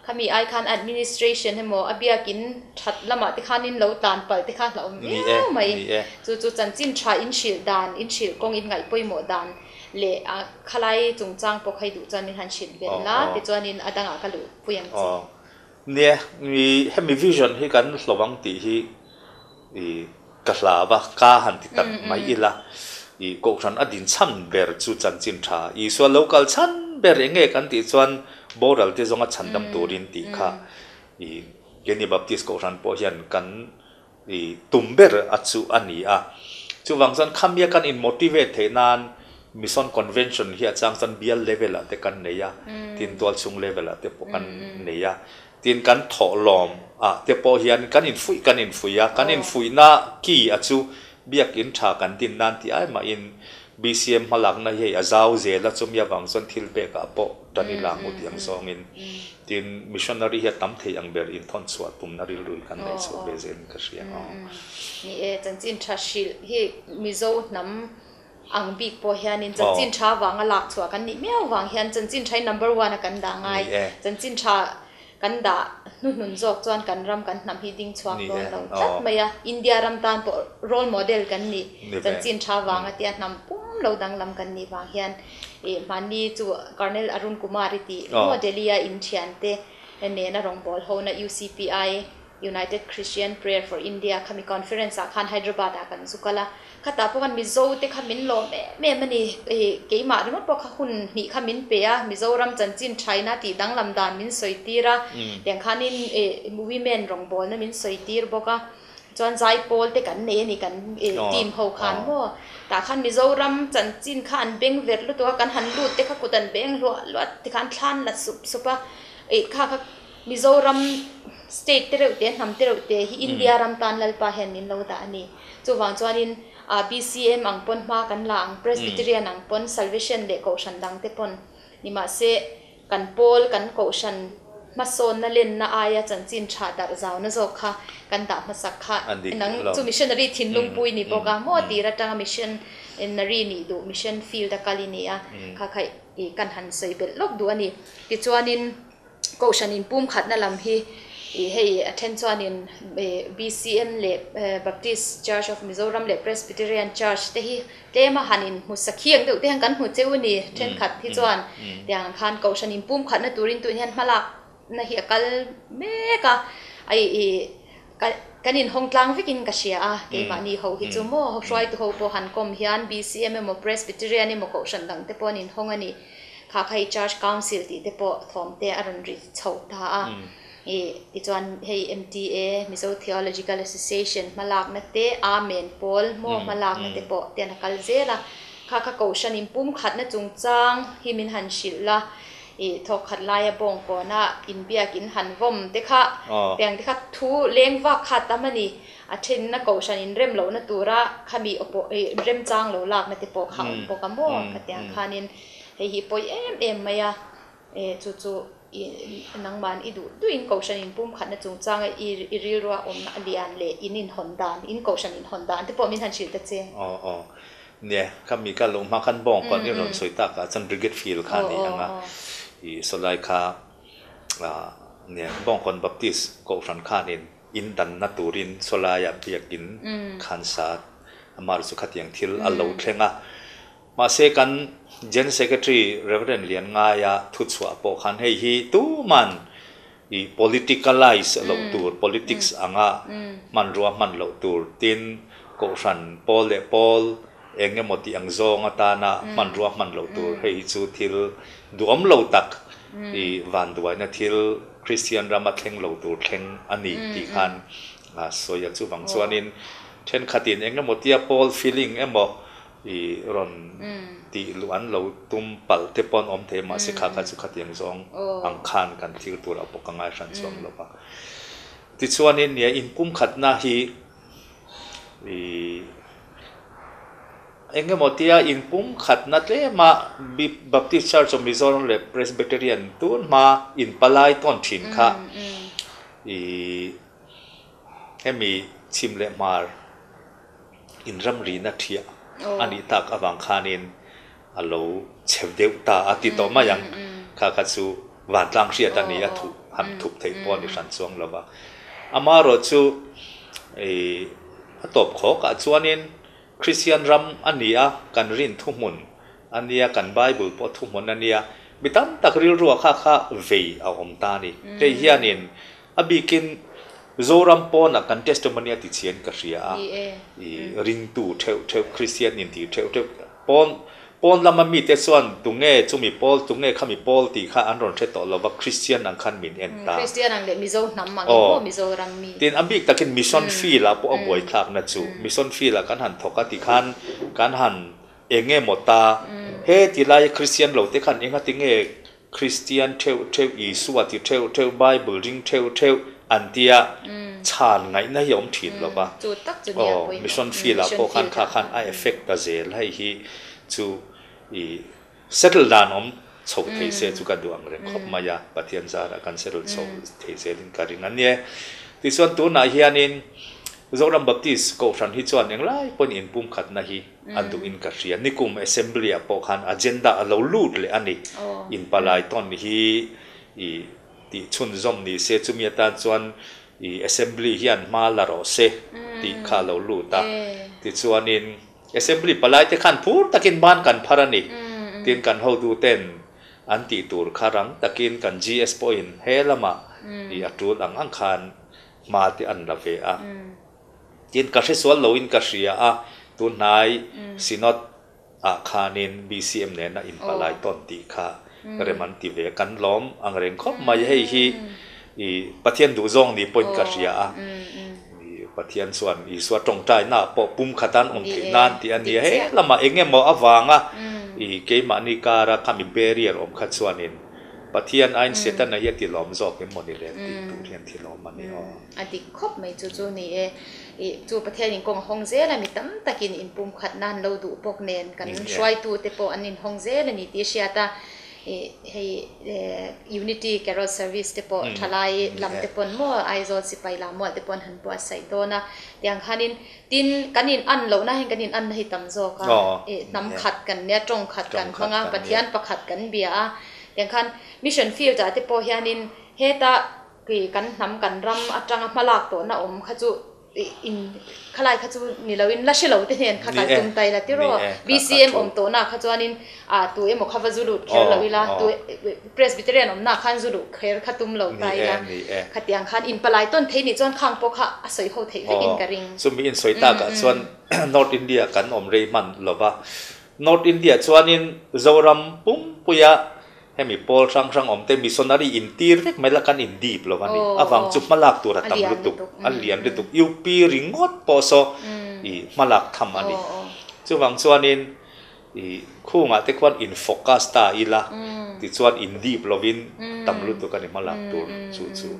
ขมีไอคัน administration ให้หมออเบียกินชัดละมาที่ข้านินเราตานไปที่ข้าเราไม่ไม่จู่จู่จันจินชาอินชิลดานอินชิลกงอินไงป่วยหมอดานเละอะขลายจงจางปกให้ดูจันนินหันชิลเบลล่าที่จวนนินอดังอากาลุพูยังจีเนี่ยมีให้มีวิชั่นให้กันระวังตีที่อีกระลาบะก้าหันติดไม่อิละอีกฉันอดินชั้นเบอร์จู่จันจินชาอีส่วน local ชั้นเบอร์เองกันติจวนบอรัลที่จงชั้นดำตัวรินติค่ะอีเกนี่บัพติสก็ฉันพอเห็นกันอีตุ่มเบอร์อัดจู่อันนี้อ่ะจู่วังสันคำยักันอิน motivate เท่านั้นมิสัน convention เฮียจังสันเบียลเลเวลอะแต่กันเนี่ยทินตัวสูงเลเวลอะแต่พวกกันเนี่ยทินกันถอลอมอ่ะแต่พอเฮียนกันอินฟุยกันอินฟุยอะกันอินฟุยน่ากี่อัดจู่เบียกินชากันทินนั่นที่ไอ้มาอินบีซีเอ็มมาหลังนะเฮียอาจาวเจแล้วจุ่มยาวังสันทิลเบกอะพอตอนนี้หลังอุดยังสองอินทินมิชชันนารีเฮียตั้มเทียงเบอร์อินทอนสวัสดิ์ตุ่มนารีลุยกันในสุดเบเซนก็เสียอ๋อนี่เอจันจินชาชิลเฮียมิโซน้ำอังบีกพอเฮียนินจันจินชาวังหลักชัวกันนี่ไม่เอาวังเฮียนจันจินใช้ number one กันดังไงจันจินชากันด่านุ่นนุ่นจอกจวนกันรำกันนำฮิดิ้งชัวโดนเราจัดมาอ่ะอินเดียรำตานปอ role model กันนี่จันจินชาวังที่นำปุ้มเราดังลำกันนี่วังเฮียนเอมันนี่จู่การเนลอรุณกุมาริตีโมเดลียอินเชียนเตเนน่ารองบอลโฮน่ะ ยู ซี พี ไอ United Christian Prayer for India คำมีคอนเฟอเรนซ์อาคารไฮดรบาดกันสุกละข้าตาพวกกันมิโซเตคำมินโลแม่แม่มันนี่เอเกี่ยมาหรือมันพวกคุณนี่คำมินเปียมิโซรัมจันจินไชน่าตีดังลำดานมินสวยตีระเดียงขานินเอมูวี่แมนรองบอลนั่นมินสวยตีระบอกว่าจวนใจโพลเตกันเนนี่กันเอทีมเขาขันว่าแต่ขันมิโซรัมจันจินขันเบงเวรลุตัวกันหันลุดเตข้ากุดันเบงลัวลัวที่ขันทันละสุบสุบะเอข้ามิโซรัมสเตทเตอร์เตะทำเตอร์เตะที่อินเดียรำตานลัลปาเห็นนินเราแต่อันนี้จู่วังจวนนินอ่า บี ซี เอ็ม อังปนมากันหลัง Presbyterian อังปน Salvation เด็กโกชันดังเตปนนี่มาเสกันโพลกันโกชันมาโซนนั่นเล่นน่าอายจันจินชาดาร์เจ้านั่นจบค่ะกันดามาสักค่ะนังจู่มิชชันนารีทินลุงปุยนี่บอกว่าโมดีระจังมิชชันนารีนี่ดูมิชชันฟิลด์ตะกาลินีอ่ะค่ะใครกันหันใส่เบ็ดลกดูอันนี้ติดจวนนินโกชันนินปุ่มขัดนั่นลำฮีเฮ้ย attention in บี ซี เอ็ม เล็บ Baptist Church of Mizoram เล็บ Presbyterian Church เตhi เตมาหันอินมุสเคียงเดี๋ยวเตหันกันหัวเจ้านี่เช่นขัดที่จวนเดี๋ยวขันเกาชันอินปุ่มขัดนั่นตัวรินตัวนี้มาลักนั่นเหี่ยกันเมกะไอ้กันอินห้องกลางวิกินกษยาเกมานี่เขาฮิจูโม่เขาช่วยตัวเขาหันกรมเฮียน บี ซี เอ็ม โม Presbyterian นี่โมเกาชันดังเตปอนินห้องอันนี้ข้าใคร Church Council ที่เตปอทอมเตอรันริชาวตาเอที่จวนเฮ เอ็ม ที เอ Mizo Theological Association มาลากนัดเตอาเมนพอลโมมาลากนัดเตปอเตียนกัลเซล่ะข้าข้ากูชันอิมปุ่มขัดนัดจงจางฮิมินหันชิลละเอทอกขัดลายบงก่อนนะอินเบียกินหันวมเตค่ะเตียงเตค่ะทูเลี้ยงว่าขัดตามันนี่อาทินนักกูชันอินเริ่มเหลานัดตัวระขามีอปเอเริ่มจางเหลาลากนัดเตปอขังปกัมโมกัดเตียงขานินเฮฮิปอยเอ็มเอ็มมายาเอจู่จู่นังมันอีดูดูอินโกชันอินปุ่มขัดนะจงจางอีอีริรัวอมนัเลียนเลอินอินฮอนดานอินโกชันอินฮอนดานที่พอมีทันชิลตัดเจอ๋ออ๋อเนี่ยข้ามีการลงมาขันบ่งก่อนที่เราสวยตากจันริเกตฟิลขันนี่ยังอ่ะอีสไลค่ะอ่าเนี่ยบ่งคนบัพติสโกชันขันอินอินดันนัตูรินสลายเบียกินขันซาดมารุสุขัดยังทิลอัลลูเทงอ่ะมาเสกัน Gen Secretary Reverend เลียนงายาทุตสวะปอขันให้ฮีตู้มันอี politicalize เหล่าตัว politics อ่างะมันรัวมันเหล่าตัวตินก็ฉันปอลเลปอลเองเนี่ยหมดที่อังโซงตานะมันรัวมันเหล่าตัวให้จูทิลดวมเหล่าตักอีวันดวยนะทิลคริสเตียนรามาเข่งเหล่าตัวเข่งอันนี้ที่ขันอ่าสวยจูบังส่วนนี้เช่นขัดตินเองเนี่ยหมดที่ปอล feeling เอ็มบอกอีรอนตีล้วนเราตุ้มปัลเทปอนอมเทมาสิขากันสุขัดยังซองอังคารกันที่ตัวเราปกงายสันซองเราปะติดส่วนนี้เนี่ยอินปุ่มขัดนาฮีอีเองก็หมดที่อินปุ่มขัดนัดเลยมาบิบัพติสชาร์จมิโซรเลเพรสเบเตเรียนตัวมาอินปลายต้นถิ่นค่ะอีให้มีชิมเลมาร์อินรัมรีนัทเทียอันนี้ตักอวังคานินอัลโหลเชฟเดวตาอติโตมายังข้าคัตสุวันตังเสียตันนี้อัตุหันทุบเทปอนในสันสวงแล้วว่าอามาโรจูเออตบขอกะจวนนินคริสเตียนรัมอันนี้กันรินทุมุนอันนี้กันไบเบิลปอทุมุนอันนี้บิตันตักริลรัวข้าข้าเวเอาอมตานี่เฮียนินอบิกินโซรัมปอนักกันเทสต์มันยติเชียนกษีอาริงตูเทวเทวคริสเตียนนินทีเทวเทวปอนปอนลำมันมีแต่ส่วนตรงเงี้ยจุมีปอลตรงเงี้ยข้ามีปอลตีข้าอันรอนเทตเราว่าคริสเตียนอังคันมินเอ็นตาคริสเตียนอังเดมิโซน้ำมันก็มิโซรังมีทีนอบิกตะกินมิชชั่นฟีละพวกบวยคลากนะจูมิชชั่นฟีละกันหันทอกติขันกันหันเองเงี้ยหมดตาเฮ้ทีไรคริสเตียนเราแต่ขันเองก็ติงเงี้ยคริสเตียนเทวเทวอีสวดที่เทวเทวไบเบิลริงเทวเทวอันเดียชาญไงน่ายอมถิ่นหรอปะโอ้มิชชั่นฟีละพวกขันข้าขันไอเอฟเฟกต์ตาเซลให้ฮีจูอีเซตลดานอมโฉบเทเซจุกันดวงเรื่องขบมายาปฏิญญาณกันเซตลโฉบเทเซลินการิงันเนี่ยที่ส่วนตัวนาฮีนินโจรัมบัพติสก็ฟันฮิจวนอย่างไรปนอินปุ่มขัดนาฮีอันดูอินกัศยานิคุมเอเซมบลีปอขันอเจนดาเราลูดเลยอันนี้อินปลายตอนฮีอีที่ชุนจอมนี่เซจุมีตาจวนอีเอเซมบลีฮีอันมาลาโรเซที่ข้าเราลูดตาที่ส่วนนินเอเซมบลีปลายที่ขันพูดตะกินบ้านกันพารานิตีนกันเขาดูเต้นอันตีตูร์คารังตะกินกัน จี เอส point เฮลมาอีอัตุลังอังคารมาที่อันละเวอะตีนกัศสวนโลอินกัศยาตุนายสินอดอาคานิน บี ซี เอ็ม เนี่ยนะอินปลายต้นตีค่ะเรมันติเวกันล้อมอังเรงคบมาให้ฮีอีปะเทียนดูซองนี่ปนกัศยาปะเทียนส่วนอีส่วนตรงใจหน้าปอปุ่มขัดันองค์ที่นั่นที่อันนี้เฮ้ละมาเองเนี่ยมออวางอ่ะอีเกมานิการะคามิเบรียร์อมขัดส่วนนินปะเทียนไอ้เสตันนายติล้อมจอกเป็นโมเดลเลนติตูเทียนที่ล้อมมันนี่อ๋ออันที่ครบไม่จู่จู่นี่เออีจู่ปะเทียนอินกงฮงเซละมีตั้มตะกินอินปุ่มขัดนั่นเราดูปกเนนกันช่วยตูเตปออันนินฮงเซละนี่ที่เชียตาเอ่อให้เอ่อ Unity Carol Service เตปอทลายลำเตปอนมัวไอโซสิไปลำมัวเตปอนหันปัวใส่ตัวนะเตียงคันินตินกันินอันเหล่านะเห็นกันินอันให้ตำโซกันเอ่อนำขัดกันเนี่ยตรงขัดกันเพราะงั้นปะเทียนประขัดกันเบียเตียงคัน Mission Field จ้ะเตปอเฮียนินเฮตากีกันนำกันรำอัตรังมาลากตัวนะอมขจุอินขลายขจูนี่เราอินลัชเลาเทียนขการจุ่มไตละที่รอ บี ซี เอ็ม อมตัวน่ะขจวนินอ่าตัวเอ็มขวาจุลุเคร์เราเวลาตัว Presbyterian อมน่ะขันจุลุเคร์ขตุ้มเราไตละขตียงขันอินปลายต้นเทนี่จวนข้างปกค่ะสวยโหดเทให้อินกระริงส่วนมีอินสวยตากับส่วน North India กันอมเรมันหรอวะ North India ส่วนอินโจรัมปุ่มปุยะให้มีโพลช่างช่างอมเต็มมีโซนารีอินทีร์เล็กไม่ละกันอินดีปแล้ววันนี้อาวังจุบมาลักตัวระตำรุตุกอันเลียนรุตุกยูปีริงอดปอโซอีมาลักทำอันนี้จุบังส่วนนี้อีคู่งาเทควันอินโฟกัสตาอีละที่ส่วนอินดีปแล้ววินตำรุตุกันมาลักตัวจู่จู่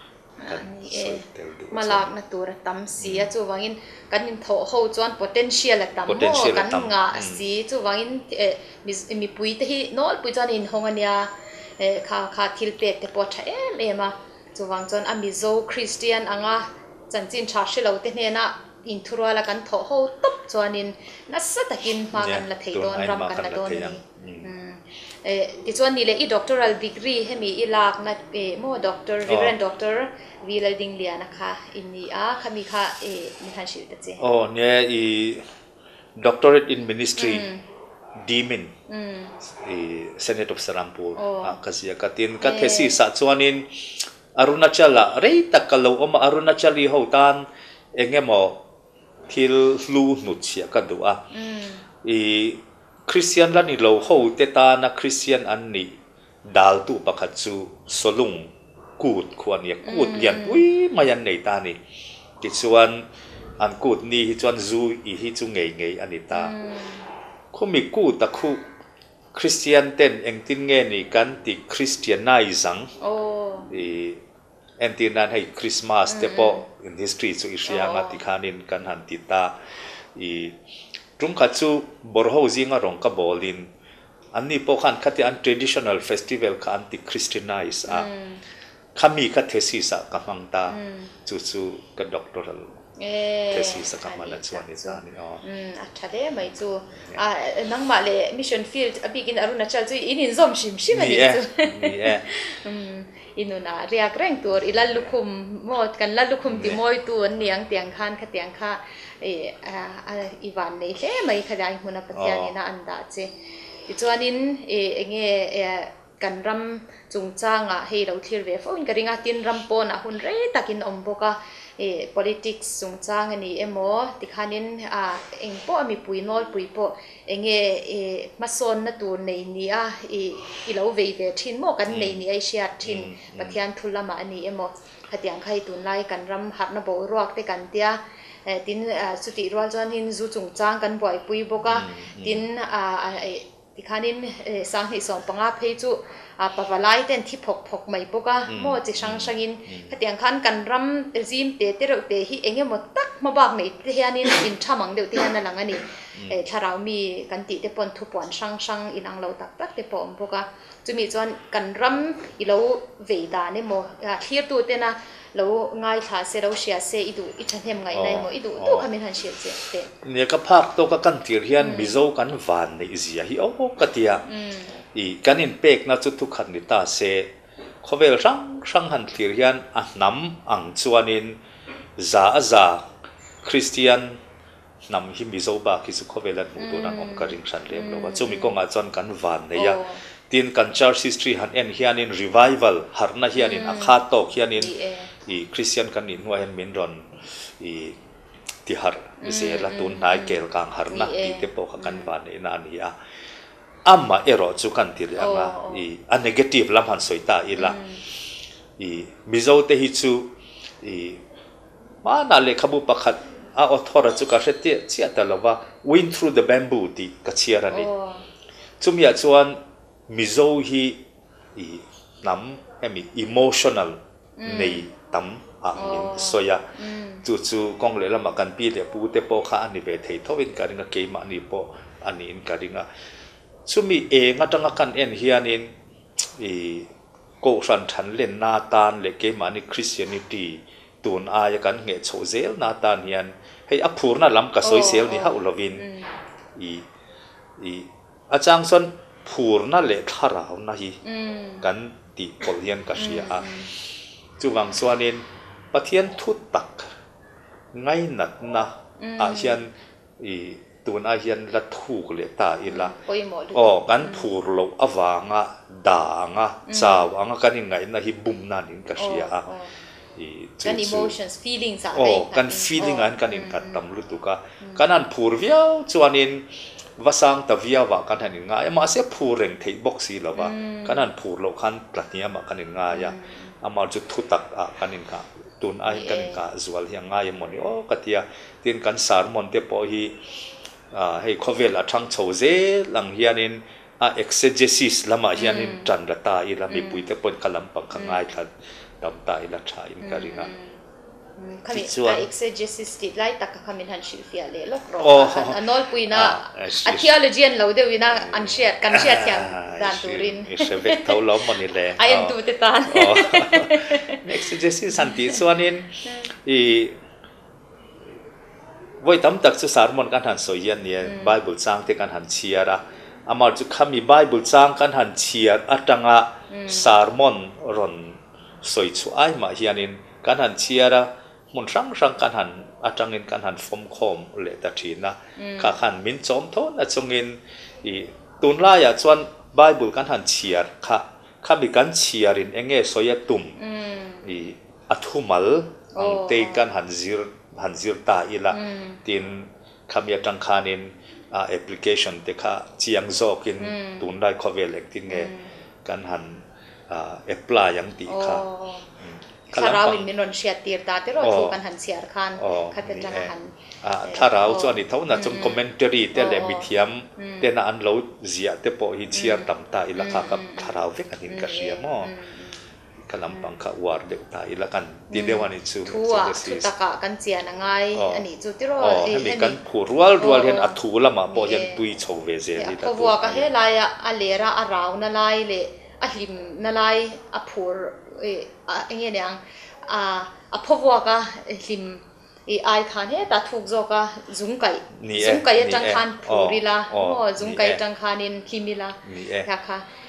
มาลากนะตัวระตำสีจู่วังอินกันอินโถเขาจวน potential ละตำโมกันงาสีจู่วังอินเอ่อมีมีปุยที่โน้ตปุยจวนอินหงอันยาเอ่อข้าข้าทิลเป็ดแต่ปอดเอ็มเอ็มอ่ะจู่วังจวนอามิโซคริสเตียนอ่างอ่ะจันจินชาชิเราเตเนี่ยนะอินทรัวละกันโถเขาตุ๊บจวนอินนัสตะกินมากันละเทโดนรำกันละโดนนี่เอ่อที่จวนนี่เลยอี doctoral degree ให้มีอีลากนะเอ่อโม่ doctor reverend doctor วีลดิงเลียนะคะอินนี่อ่ะค่ะมีค่ะเอ่อมีทันชื่อตัวเจ้อ๋อเนี่ยอี doctorate in ministry Deminอี Senate of Serampur อ่ะก็เสียกัตินกัเทศีสัตจวนินอรุณาชลาเรยตักกะโลอมาอรุณาชลีหูตันเองเงมอทิลลูนุชเสียกันดูอ่ะอีคริสเตียนละนี่เราหูเตตานะคริสเตียนอันนี้ดาลตุปะคัตซูสลุงกูดควรเนี่ยกูดเลียนอุ้ยมายันในตานี่ติดส่วนอันกูดนี่ฮิจวนซูอีฮิจุงเงยเงยอันนี้ตาคุมีกูดตะคุคริสเตียนเต้นเองตินเงนี่กันติคริสเตียนไนซังอีเอ็นตินันให้คริสต์มาสเตปออินฮิสตรีสุอิสยามติคานินกันหันติตาอีรุ่งขัดซูบอร์โฮซิงอารองกับบอลินอันนี้พวกขันขัดที่อัน traditional festival ขันติคริสเตียนไนส์อ่ะข้ามีขัดเทสิสกับมังตาจูจูกับด็อกเตอร์เทสิสกับมันละส่วนนี้จ้านี่อ๋ออืมอัฐเดไม่จูอ่านังมาเลยมิชชั่นฟิลด์อบิกินอรุณาชลจูอินินซอมชิมชิมันนี่จูอืมอินุนาเรียกแรงตัวอีลันลุคุมหมดกันลันลุคุมติมอยตัวเนียงเตียงคันขเตียงค่ะเอออีวันนี้เฮ้ไม่ขยายหุ่นปัจจัยนี้นะอันดาเจอีจวนินเอเงเอกันรำจุงจ้างอ่ะให้เราที่เรียกว่ากันริงาตินรำปนอ่ะหุ่นเรตักินอมบกะเอ politics จุงจ้างอันนี้เอโมติขานินอ่ะเองปอมีปุยนอลปุยปอเองเอมาสอนนัตัวในนี้อ่ะเออีเราเวเวทินโมกันในนี้ไอเชียทินปะเทียนทุลมาอันนี้เอโมขัดยังใครตุนไล่กันรำหัดนบรวกได้กันเดียตินสุติรวลจวนหินจูจุงจ้างกันบ่อยปุยบกะตินอ่าติขานินสังหิสองปังอาเพจูอ่าปะวะไลเต็นที่พกพกไม่ปกะโมจิชังชังอินขัดยังคันกันรำจิมเตเตเราเตฮิเองหมดตักมาบอกไม่เทียนินอินชามังเดียวเทียนนั่นหลังอันนี้เออถ้าเรามีกันติเตปนทุปอนชังชังอินังเราตักตักเตปอมปกะจะมีจวนกันรำอีเราเวดานี่โมเคลียร์ตัวเตนะเราง่ายชาเซเราเชียเซอีดูอีฉันเห็นไงในโมอีดูตัวคำนี้ทันเชียเจเตเนี่ยก็ภาคตัวก็กันตีเรียนมิโซกันวานในอิเซียฮิโอ้กติยาอีกันอินเป็กน่าจุดทุกขันนิตาเซเขาเวลรังรังหันตีเรียนอ่ะน้ำอังจวนินซาซาคริสเตียนนำฮิมิโซบาคิสุเขาเวลมุตัวนั้นองค์การิงชันเรียมเราว่าจุมีกงอาจารย์กันวานเนี่ยทีนกันชาร์ซิสตรีหันเอ็นฮิอานินรีไววัลฮาร์นาฮิอานินอาคาโตฮิอานินอีคริสเตียนกันอินหัวเห็นมินรอนอีที่ฮาร์เซลตุนนายเกลกังฮาร์นาที่เตปโปกันวานในนั้นฮิอาอัมมาเอโรจุกันที่เรียกว่าอีอันเนกาทีฟลำหันสวยตาอีละอีมิโซเตฮิจูอีมานาเลขบุปขัดอาอทอร์จุกาเสติเชียตลว่า win through the bamboo ที่กัจเชียรันนี่จุมีอาจวนมิโซฮีอีน้ำเอมี emotional ในตั้มอ่ะมินสวยจู่จู่กองเล่ละมากันปีเดียปูเตปโอข้าอันนี้เวทีทวินการิงเกย์มานี่ปออันนี้อินการิงอ่ะสุมีเองอ่ะจังกันเอ็นเฮียนินอีโกสันทันเล่นนาตานเล็กเกย์มานี่คริสเตียนิตี้ตูนอายกันเงยโชเซลนาตานเฮียนให้อภูร์น่ะล้ำกับโซเซลนี่ฮะอุลวินอีอีอาจารย์ส่วนพูร์น่ะเละทาราวนะฮีกันติปอลเฮียนกัสยาจูวังส่วนนี้ปะเทียนทุตักไงนัดนะอาเฮียนอีตูนอาเฮียนละถูกเลยตาอีละอ๋อกันพูร์โลอวางะด่างะสาวางะกันยังไงนะฮีบุมนันอินกัสยากัน emotions feelings อ๋อกัน feeling อันกันอินกันตำลุตุกะกันอันพูร์เวียวจวนอินว่าสังตะเวียว่ากันหันง่ายมาเสียพูร์เร่งเทบ็อกซี่แล้วว่ากันอันพูร์โลคันปลัดเนียมากันง่ายอามาจุดทุตักอ่ะกันอินกะตุนไอกันกะจวลยังง่ายมันนี่โอ้กติยาทีนกันสารมันเตปอฮีอ่าให้เขาเวลาทั้งโชเซหลังเฮียนินอ่ะ exegesis ละมาเฮียนินจันระตาอีละมีปุยเตปนขลังปังข้างง่ายทันดำตาอีละชาอินการิงะคำนี้ exegesis ติดไล่ตักคำนี้ทันชิลฟิอาเล่ลกรออันนอลปุยนะ archaeology เราเดี๋ยวนะอันเชียกันเชียที่ด่านตูรินเชฟเวทเท่าล้อมมันนี่แหละไอ้ยันตูเตตาน exegesis สันติส่วนนี้อีวัยตั้มตักสุสารมันกันหันสอยยันเนี่ยไบเบิลจางที่กันหันเชียระอามาจุคำมีไบเบิลจางกันหันเชียร์อัตงะสารมันรอนสอยช่วยมาเฮียนินกันหันเชียระมันรังรังกันหันอัตงินกันหันฟอมคอมเลตัดทีนะข้าขันมินจอมท้อนอัตจงินอีตุนลายจวนไบเบิลกันหันเชียร์ข้าข้ามีกันเชียรินเองเงสอยตุ่มอีอัตุมัลอังเตกันหันซิรหันซิรตาอีละทีนคำยาจังคานินแอปพลิเคชันเด็กข้าเชียงโซกินตุนได้ข้อเวลเล็กทีเงกันหันแอปพลายยังตีข้าถ้าเราวินมินนเชียตีร์ตาที่เราถูกกันหันเสียร์คันขัดจังหันถ้าเราส่วนนี้เท่านั้นจงคอมเมนต์รีเตเลมิเทียมเตน่าอันเราเสียเตปอฮิเชียร์ต่ำตาอีละข้ากับถ้าเราเวกันอินกัสเซียมอกำลังปังข้าวาร์เด็กตาอีละกันที่เดวันนี้ชูทัวชุดตะกะกันเสียนังไงอันนี้จุดที่เราให้มีกันผู้รัวรัวเห็นอัฐูละมาปอยันตุยโชเวเซนี่ตัววัวก็ให้ลายอะเลระอาราวนั่นลายเลยอะหิมนั่นลายอะผู้เอ่ออย่างเงี้ยเนี่ยอ่าอะพวกก็ลิมไอไอคันเฮตัดถูกโจก็จุงไก่จุงไก่จังคันผูริละโอ้จุงไก่จังคันินคิมิละค่ะค่ะ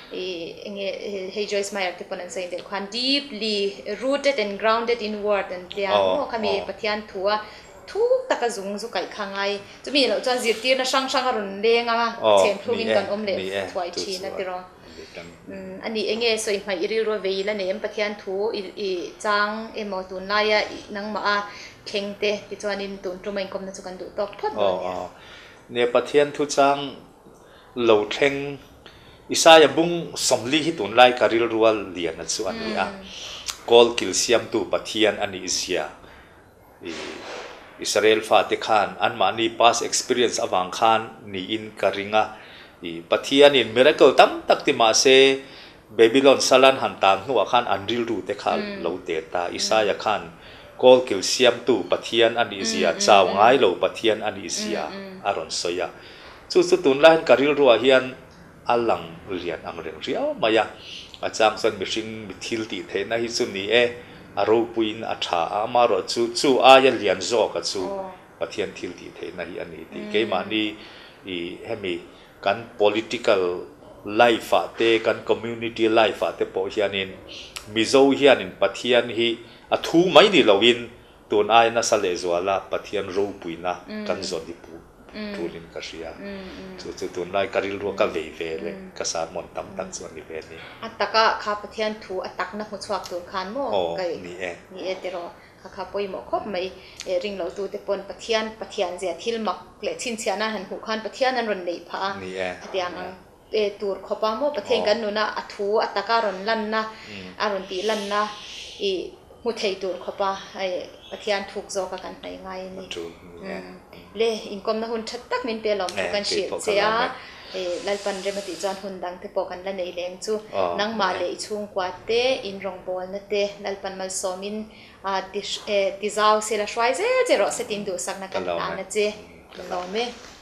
เงเฮจอยส์มาร์ที่ปนันสัยเด็กควัน deeply rooted and grounded in word and เดียนโอ้ขมีปฏิญาณทัวทุกตะกะจุงจุกไก่ขังไงจะมีเราจะจิตที่น่าช่างช่างอรุณเด้งอ่ะเช่นพลูกินกันอมเล็บถวายชีนะที่รออันนี้เองเงี้ยสวยมาอิริโรเวย์แล้วเนี่ยปฏิญาณทัวอีจังเอมอตุนไล่อะนังมาเข่งเตะที่จวนินตุนจุไม่กลมนั่นจุกันดูตอกพอดเนี่ยเนี่ยปฏิญาณทุจังเหล่าเข่งอิสายบุ้งสมลีฮิตุนไล่การิลรัวเลียนนั่นส่วนนี้อ่ะกอลกิลเซียมตูปฏิญาณอันนี้อิสยาอิสราเอลฟาติขานอันมานี่ past experience อวังขานนี่อินการิงะอีปฏิญาณอิน miracle ตั้มตักติมาเซเบบิลอนสลันหันตางหัวขานอันริลรูเตขานเหล่าเตตาอิสายขานกอลกิลเซียมตูปฏิญาณอันนี้อิสยาเจ้าง่ายเหล่าปฏิญาณอันนี้อิสยาอารอนสอยาสุดสุดตุนไล่การิลรัวเฮียนอัลลังเรียนอังเรียนเรียวมายาอาจารย์สันมิชิงมิทิลติเทนะฮิสุนีเออารมณ์ปุยนอัชาอามารอจูจูอายเลียนโจกัจูปะเทียนทิลติเทนะฮิอันนี้ที่เกี่ยมันนี่อีเฮมีกัน political life เตกัน community life เตปอฮิอานินมิโซฮิอานินปะเทียนฮิอัทูไม่ดีเราวินตัวอายน่าสเลจวลาปะเทียนรูปุยนะกันจอดิปูทูลินกัชยาจุดจุดตัวนั้นการิลรัวก็เวเวเลยกษัตริย์มนต์ตั้มตั้งส่วนนี้เวนี่อัตตะก็ข้าปะเทียนถูอัตตักนักมุสวกตัวขานโม่ก็นี่เองนี่เอเตโรข้าข้าปอยหมอครบไม่ริงเราตัวเตปนปะเทียนปะเทียนเสียทิลมักเกล็ดชินเชียนะหันหูขานปะเทียนนั้นรนเลยพานี่เองเตียงเอตัวขบโม่ปะเทียนกันนู่นนะอัทูอัตตะการนลันนะอารมณ์ตีลันนะอีมุทัยตัวขบไอปะเทียนถูกโจกันในไงนี่เล่อินคอมนะหุ่นชัดตักมินเปลอมกันเชียเสียเอลัลปันเรมติจอนหุ่นดังเทปกันละในแรงจูนังมาเลยช่วงกว่าเตอินรองบอลนะเตลัลปันมาสอมินอ่าดิเอดิซาวเซลาชวายเซเจรอเซตินดูสักนักกันตานะเจลอมเม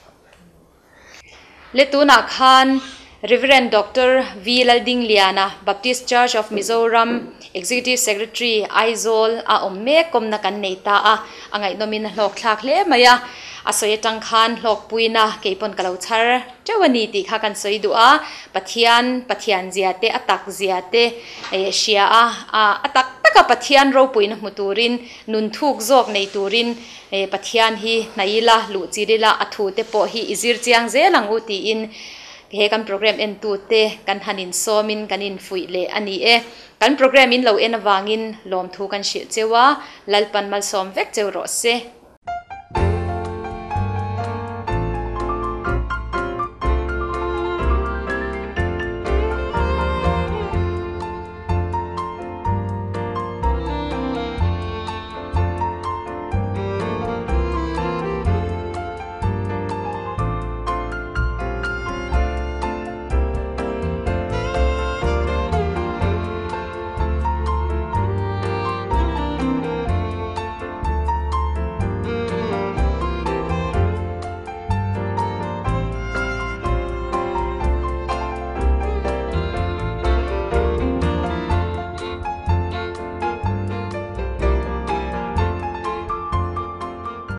เลตูนักฮันReverend Doctor V. Lalding Liana, Baptist Church of Mizoram, Executive Secretary Aizol, a omme kom na kan neita a angai nomin lok thlak hle maya asoy tang khan lok puina keipon kalau char chawani ti kha kan soi du a pathian pathian ziate atak ziate e shia a atak taka pathian ro puina muturin nun thuk jok nei turin e pathian hi naila lu chirila athu te po hi izir chiang ze lang uti in he kan program en tu te kan hanin somin kanin fui le ani e kan program in lo en awangin lom thu kan shil chewa lalpan mal som vek cheu ro se